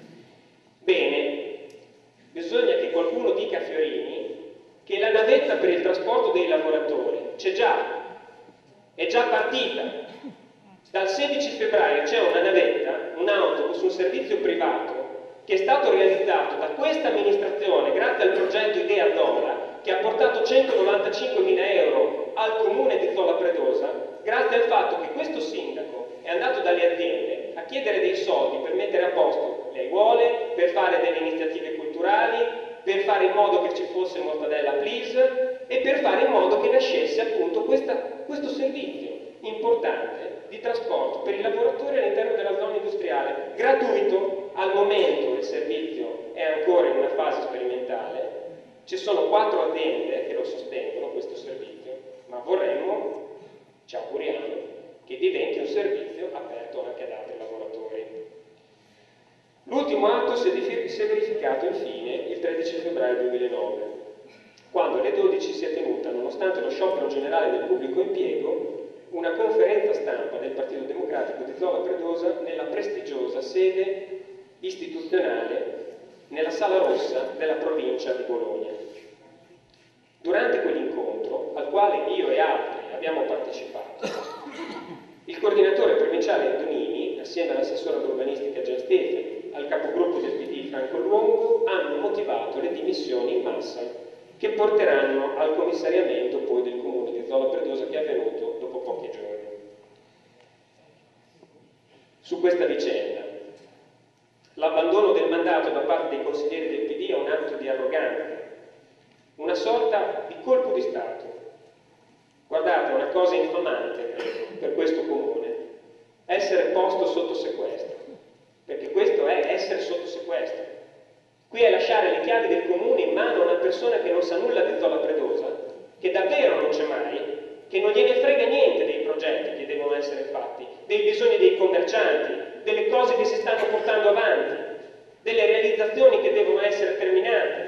Bene, bisogna che qualcuno dica a Fiorini che la navetta per il trasporto dei lavoratori c'è già, è già partita. Dal 16 febbraio c'è una navetta, un autobus, un servizio privato che è stato realizzato da questa amministrazione grazie al progetto Idea Zola, che ha portato 195.000 euro al comune di Zola Predosa, grazie al fatto che questo sindaco è andato dalle aziende a chiedere dei soldi per mettere a posto le aiuole, per fare delle iniziative culturali, per fare in modo che ci fosse Mortadella Please e per fare in modo che nascesse appunto questo servizio importante di trasporto per i lavoratori all'interno della zona industriale, gratuito. Al momento il servizio è ancora in una fase sperimentale, ci sono 4 aziende che lo sostengono questo servizio, ma vorremmo, ci auguriamo, che diventi un servizio aperto anche ad altri lavoratori. L'ultimo atto si è verificato infine il 13 febbraio 2009, quando alle 12 si è tenuta, nonostante lo sciopero generale del pubblico impiego, una conferenza stampa del Partito Democratico di Zola Predosa nella prestigiosa sede istituzionale nella Sala Rossa della provincia di Bologna. Durante quell'incontro, al quale io e altri abbiamo partecipato, il coordinatore provinciale Donini, assieme all'assessore all'urbanistica Gian Stefani, al capogruppo del PD Franco Luongo, hanno motivato le dimissioni in massa che porteranno al commissariamento poi del comune di Zola Predosa, che è avvenuto dopo pochi giorni. Su questa vicenda, l'abbandono del mandato da parte dei consiglieri del PD è un atto di arroganza, una sorta di colpo di Stato. Guardate, è una cosa infamante per questo comune essere posto sotto sequestro, perché questo è essere sotto sequestro. Qui è lasciare le chiavi del comune in mano a una persona che non sa nulla di Zola Predosa, che davvero non c'è mai, che non gliene frega niente dei progetti che devono essere fatti, dei bisogni dei commercianti, delle cose che si stanno portando avanti, delle realizzazioni che devono essere terminate.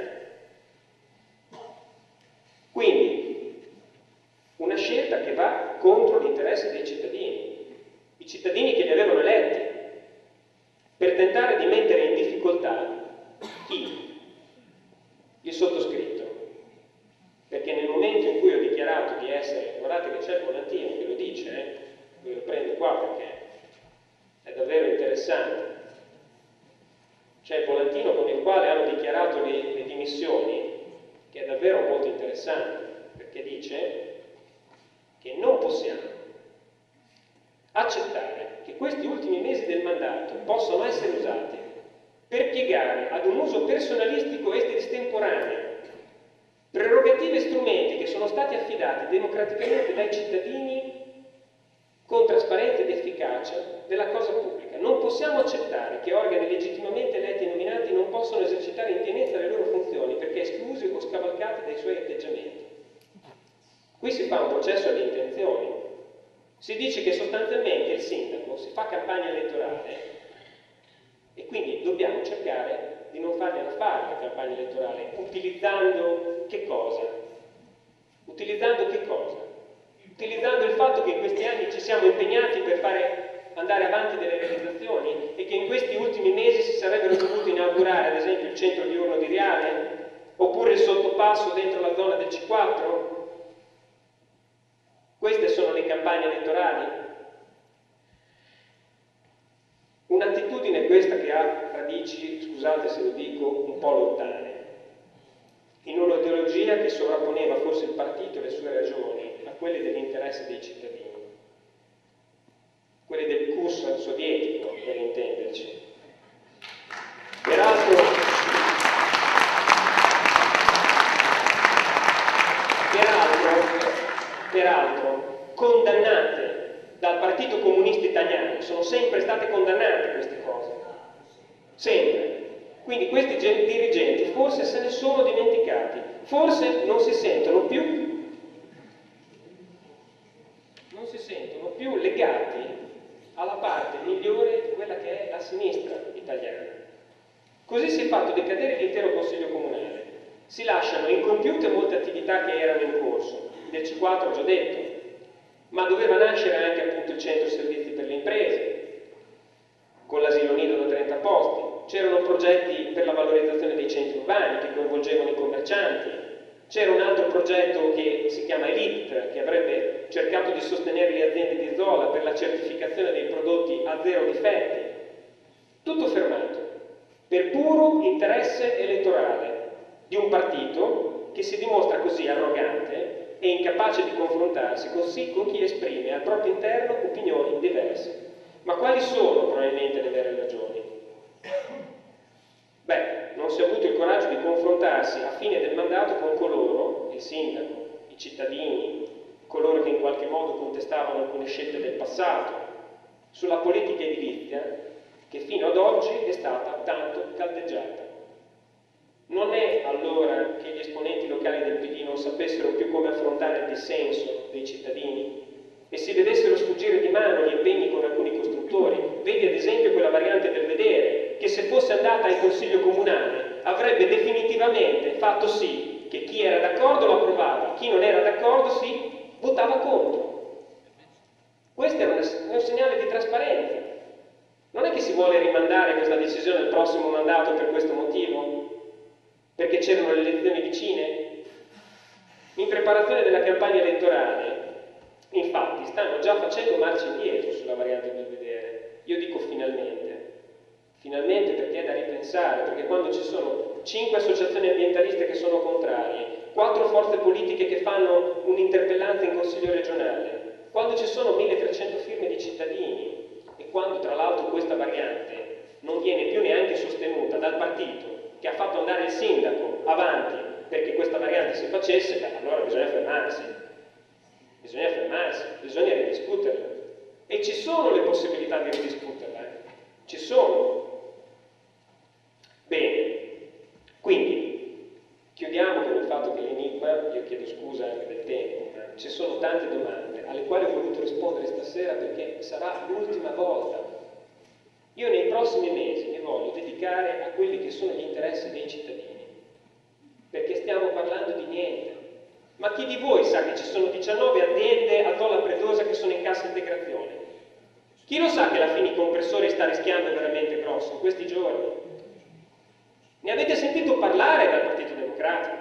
Quindi, una scelta che va contro l'interesse dei cittadini, i cittadini che li avevano eletti, per tentare di mettere in difficoltà chi? Il sottoscritto. Perché nel momento in cui ho dichiarato di essere, guardate che c'è il volantino che lo dice, ve lo prendo qua perché è davvero interessante, c'è il volantino con il quale hanno dichiarato le dimissioni, che è davvero molto interessante, perché dice che non possiamo accettare che questi ultimi mesi del mandato possano essere usati per piegare ad un uso personalistico e estemporaneo prerogative e strumenti che sono stati affidati democraticamente dai cittadini con trasparenza ed efficacia della cosa pubblica. Non possiamo accettare che organi legittimamente eletti e nominati non possano esercitare in pienezza le loro funzioni perché esclusi o scavalcati dai suoi atteggiamenti. Qui si fa un processo alle intenzioni. Si dice che sostanzialmente il sindaco si fa campagna elettorale e quindi dobbiamo cercare di non fargliela fare la campagna elettorale, utilizzando che cosa? siamo impegnati per fare andare avanti delle realizzazioni e che in questi ultimi mesi si sarebbero dovuti inaugurare, ad esempio, il centro diurno di Riale, oppure il sottopasso dentro la zona del C4? Queste sono le campagne elettorali? Un'attitudine questa che ha radici, scusate se lo dico, un po' lontane, in un'ideologia che sovrapponeva forse il partito e le sue ragioni a quelle dell'interesse dei cittadini, quelle del Kursor sovietico, per intenderci. Peraltro, condannate dal Partito Comunista Italiano, sono sempre state condannate queste cose, sempre. Quindi questi dirigenti forse se ne sono dimenticati, forse non si sentono più legati alla parte migliore di quella che è la sinistra italiana. Così si è fatto decadere l'intero Consiglio Comunale, si lasciano incompiute molte attività che erano in corso, del C4 ho già detto, ma doveva nascere anche appunto il centro servizi per le imprese, con l'asilo nido da 30 posti, c'erano progetti per la valorizzazione dei centri urbani che coinvolgevano i commercianti, c'era un altro progetto che si chiama Elite, che avrebbe cercato di sostenere le aziende di Zola per la certificazione dei prodotti a zero difetti, tutto fermato, per puro interesse elettorale di un partito che si dimostra così arrogante e incapace di confrontarsi con chi esprime al proprio interno opinioni diverse. Ma quali sono probabilmente le vere ragioni? Beh, non si è avuto il coraggio di confrontarsi a fine del mandato con coloro, il sindaco, i cittadini, coloro che in qualche modo contestavano alcune scelte del passato, sulla politica edilizia che fino ad oggi è stata tanto caldeggiata. Non è allora che gli esponenti locali del PD non sapessero più come affrontare il dissenso dei cittadini e si vedessero sfuggire di mano gli impegni con alcuni costruttori. Vedi ad esempio quella variante del vedere, che se fosse andata in Consiglio Comunale avrebbe definitivamente fatto sì che chi era d'accordo lo approvava, chi non era d'accordo si votava contro. Questo è un segnale di trasparenza. Non è che si vuole rimandare questa decisione al prossimo mandato per questo motivo? Perché c'erano le elezioni vicine? In preparazione della campagna elettorale, infatti, stanno già facendo marcia indietro sulla variante del vedere. Io dico finalmente perché è da ripensare, perché quando ci sono 5 associazioni ambientaliste che sono contrarie, 4 forze politiche che fanno un'interpellanza in Consiglio regionale, quando ci sono 1300 firme di cittadini e quando tra l'altro questa variante non viene più neanche sostenuta dal partito che ha fatto andare il sindaco avanti perché questa variante si facesse, beh, allora bisogna fermarsi, bisogna ridiscuterla. E ci sono le possibilità di ridiscuterla, ci sono. Bene, quindi chiudiamo con il fatto che l'enigma, io chiedo scusa anche del tempo, ma ci sono tante domande alle quali ho voluto rispondere stasera perché sarà l'ultima volta. Io nei prossimi mesi mi voglio dedicare a quelli che sono gli interessi dei cittadini, perché stiamo parlando di niente. Ma chi di voi sa che ci sono 19 aziende a Zola Predosa che sono in cassa integrazione? Chi lo sa che la Fini Compressori sta rischiando veramente grosso in questi giorni? Ne avete sentito parlare dal Partito Democratico?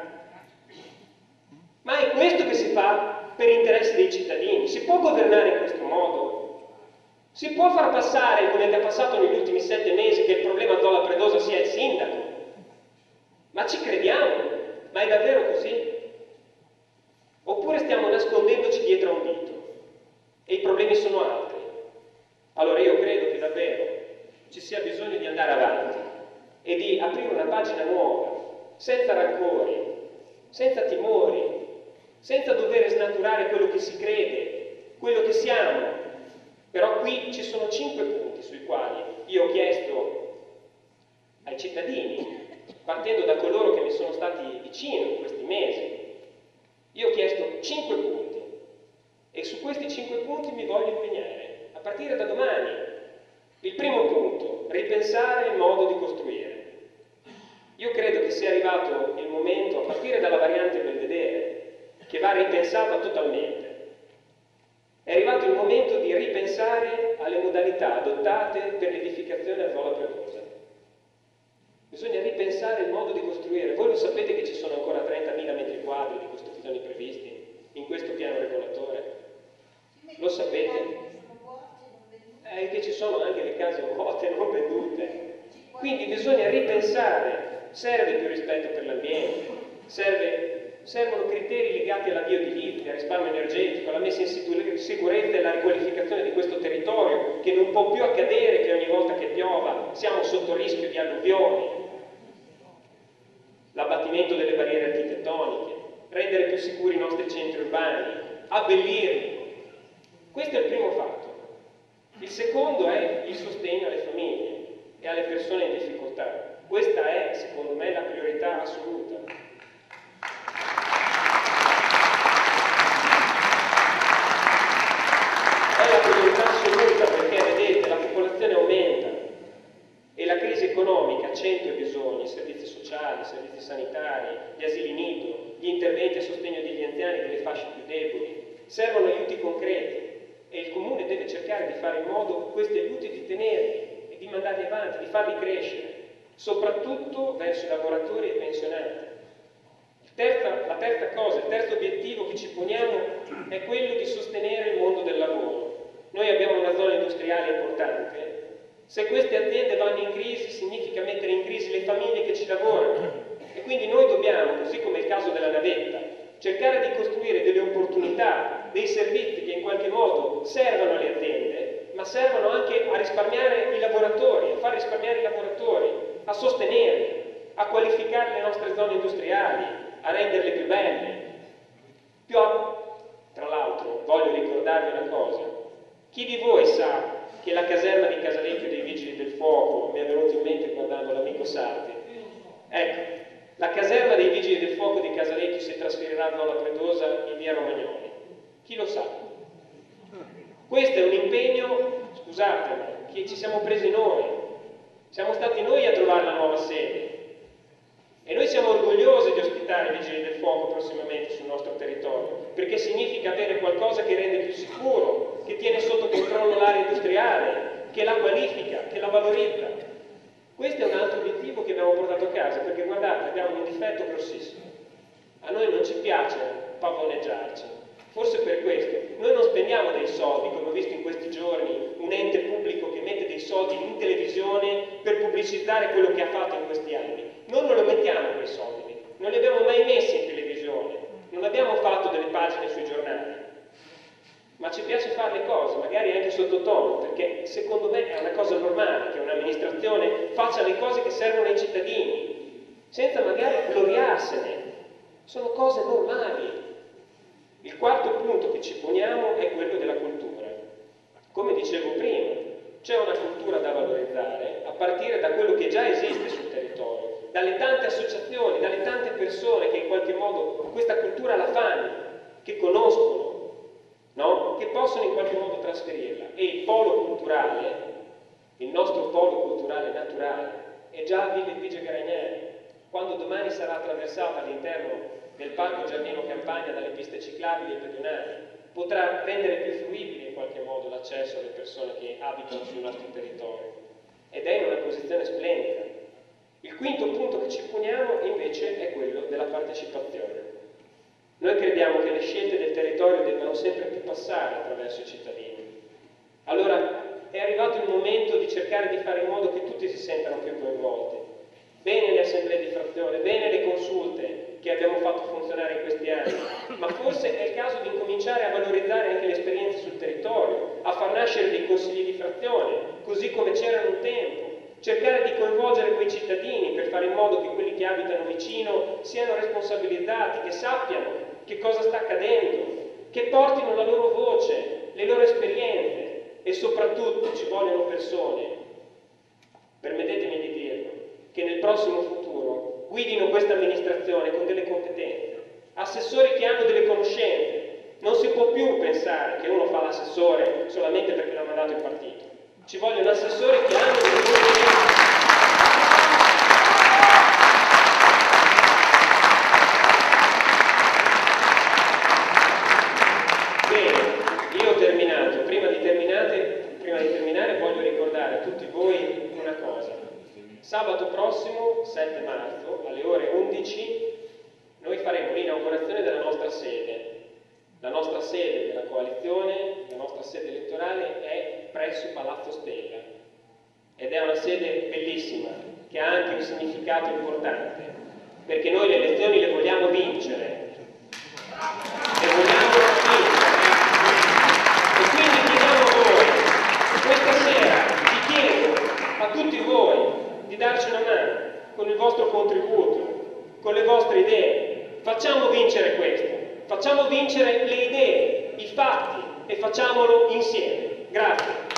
Ma è questo che si fa per interessi dei cittadini? Si può governare in questo modo? Si può far passare, come è passato negli ultimi 7 mesi, che il problema Zola Predosa sia il sindaco? Ma ci crediamo? Ma è davvero così? Oppure stiamo nascondendoci dietro a un dito e i problemi sono altri? Allora io credo che davvero ci sia bisogno di andare avanti e di aprire una pagina nuova, senza rancori, senza timori, senza dover snaturare quello che si crede, quello che siamo. Però qui ci sono 5 punti sui quali io ho chiesto ai cittadini, partendo da coloro che mi sono stati vicino in questi mesi, io ho chiesto 5 punti e su questi 5 punti mi voglio impegnare, a partire da domani. Il primo punto, ripensare il modo di costruire. Io credo che sia arrivato il momento, a partire dalla variante Belvedere, che va ripensata totalmente. È arrivato il momento di ripensare ripensare alle modalità adottate per l'edificazione a Zola Predosa. Bisogna ripensare il modo di costruire. Voi lo sapete che ci sono ancora 30.000 metri quadri di costruzioni previsti in questo piano regolatore? Lo sapete? Che ci sono anche le case vuote, non vendute. Quindi bisogna ripensare, serve più rispetto per l'ambiente, servono criteri legati alla bioedilizia, al risparmio energetico, alla messa in sicurezza e alla riqualificazione di questo territorio, che non può più accadere che ogni volta che piova siamo sotto rischio di alluvioni, l'abbattimento delle barriere architettoniche, rendere più sicuri i nostri centri urbani, abbellirli. Questo è il primo fatto. Il secondo è il sostegno alle famiglie e alle persone in difficoltà. Questa è, secondo me, la priorità assoluta. È la priorità assoluta perché, vedete, la popolazione aumenta e la crisi economica accentui i bisogni, i servizi sociali, i servizi sanitari, gli asili nido, gli interventi a sostegno degli anziani e delle fasce più deboli. Servono aiuti concreti e il Comune deve cercare di fare in modo questi aiuti di tenerli e di mandarli avanti, di farli crescere, soprattutto verso i lavoratori e i pensionati. La terza cosa, il terzo obiettivo che ci poniamo è quello di sostenere il mondo del lavoro. Noi abbiamo una zona industriale importante. Se queste aziende vanno in crisi, significa mettere in crisi le famiglie che ci lavorano. E quindi noi dobbiamo, così come il caso della navetta, cercare di costruire delle opportunità, dei servizi che in qualche modo servono alle aziende, ma servono anche a risparmiare i lavoratori, a far risparmiare i lavoratori, a sostenerli, a qualificare le nostre zone industriali, a renderle più belle. Tra l'altro, voglio ricordarvi una cosa. Chi di voi sa che la caserma di Casalecchio dei Vigili del Fuoco, mi è venuto in mente guardando l'amico Sarti, ecco, la caserma dei Vigili del Fuoco di Casalecchio si trasferirà a Zola Predosa in via Romagnoli. Chi lo sa? Questo è un impegno, scusatemi, che ci siamo presi noi. Siamo stati noi a trovare la nuova sede. E noi siamo orgogliosi di ospitare i Vigili del Fuoco prossimamente sul nostro territorio, perché significa avere qualcosa che rende più sicuro, che tiene sotto controllo l'area industriale, che la qualifica, che la valorizza. Questo è un altro obiettivo che abbiamo portato a casa, perché guardate, abbiamo un difetto grossissimo. A noi non ci piace pavoneggiarci, forse per questo. Noi non spendiamo dei soldi, come ho visto in questi giorni, un ente pubblico che mette dei soldi in televisione per pubblicizzare quello che ha fatto in questi anni. Noi non lo mettiamo quei soldi, non li abbiamo mai messi in televisione, non abbiamo fatto delle pagine sui giornali, ma ci piace fare le cose, magari anche sottotono, perché secondo me è una cosa normale che un'amministrazione faccia le cose che servono ai cittadini, senza magari gloriarsene. Sono cose normali. Il quarto punto che ci poniamo è quello della cultura. Come dicevo prima, c'è una cultura da valorizzare a partire da quello che già esiste sul territorio, dalle tante associazioni, dalle tante persone che in qualche modo questa cultura la fanno, che conoscono, no? Che possono in qualche modo trasferirla. E il polo culturale, il nostro polo culturale naturale, è già a Villa Edvige Garagnani. Quando domani sarà attraversata all'interno del Parco Giardino Campagna dalle piste ciclabili e pedonali, potrà rendere più fruibile in qualche modo l'accesso alle persone che abitano sul nostro territorio. Ed è in una posizione splendida. Il quinto punto che ci poniamo invece è quello della partecipazione. Noi crediamo che le scelte del territorio debbano sempre più passare attraverso i cittadini. Allora è arrivato il momento di cercare di fare in modo che tutti si sentano più coinvolti. Bene le assemblee di frazione, bene le consulte che abbiamo fatto funzionare in questi anni, ma forse è il caso di incominciare a valorizzare anche le esperienze sul territorio, a far nascere dei consigli di frazione, così come c'erano un tempo, cercare di coinvolgere quei cittadini per fare in modo che quelli che abitano vicino siano responsabilizzati, che sappiano che cosa sta accadendo, che portino la loro voce, le loro esperienze e soprattutto ci vogliono persone, permettetemi di dirlo, che nel prossimo futuro guidino questa amministrazione con delle competenze, assessori che hanno delle conoscenze. Non si può più pensare che uno fa l'assessore solamente perché l'ha mandato il partito. Ci vogliono assessori che hanno delle conoscenze. Bene, io ho terminato. Prima di terminare nostra sede della coalizione, la nostra sede elettorale è presso Palazzo Stella ed è una sede bellissima che ha anche un significato importante, perché noi le elezioni le vogliamo vincere. Le vogliamo vincere. E quindi chiediamo a voi, questa sera vi chiedo a tutti voi di darci una mano con il vostro contributo, con le vostre idee. Facciamo vincere questo, facciamo vincere le idee, i fatti e facciamolo insieme. Grazie.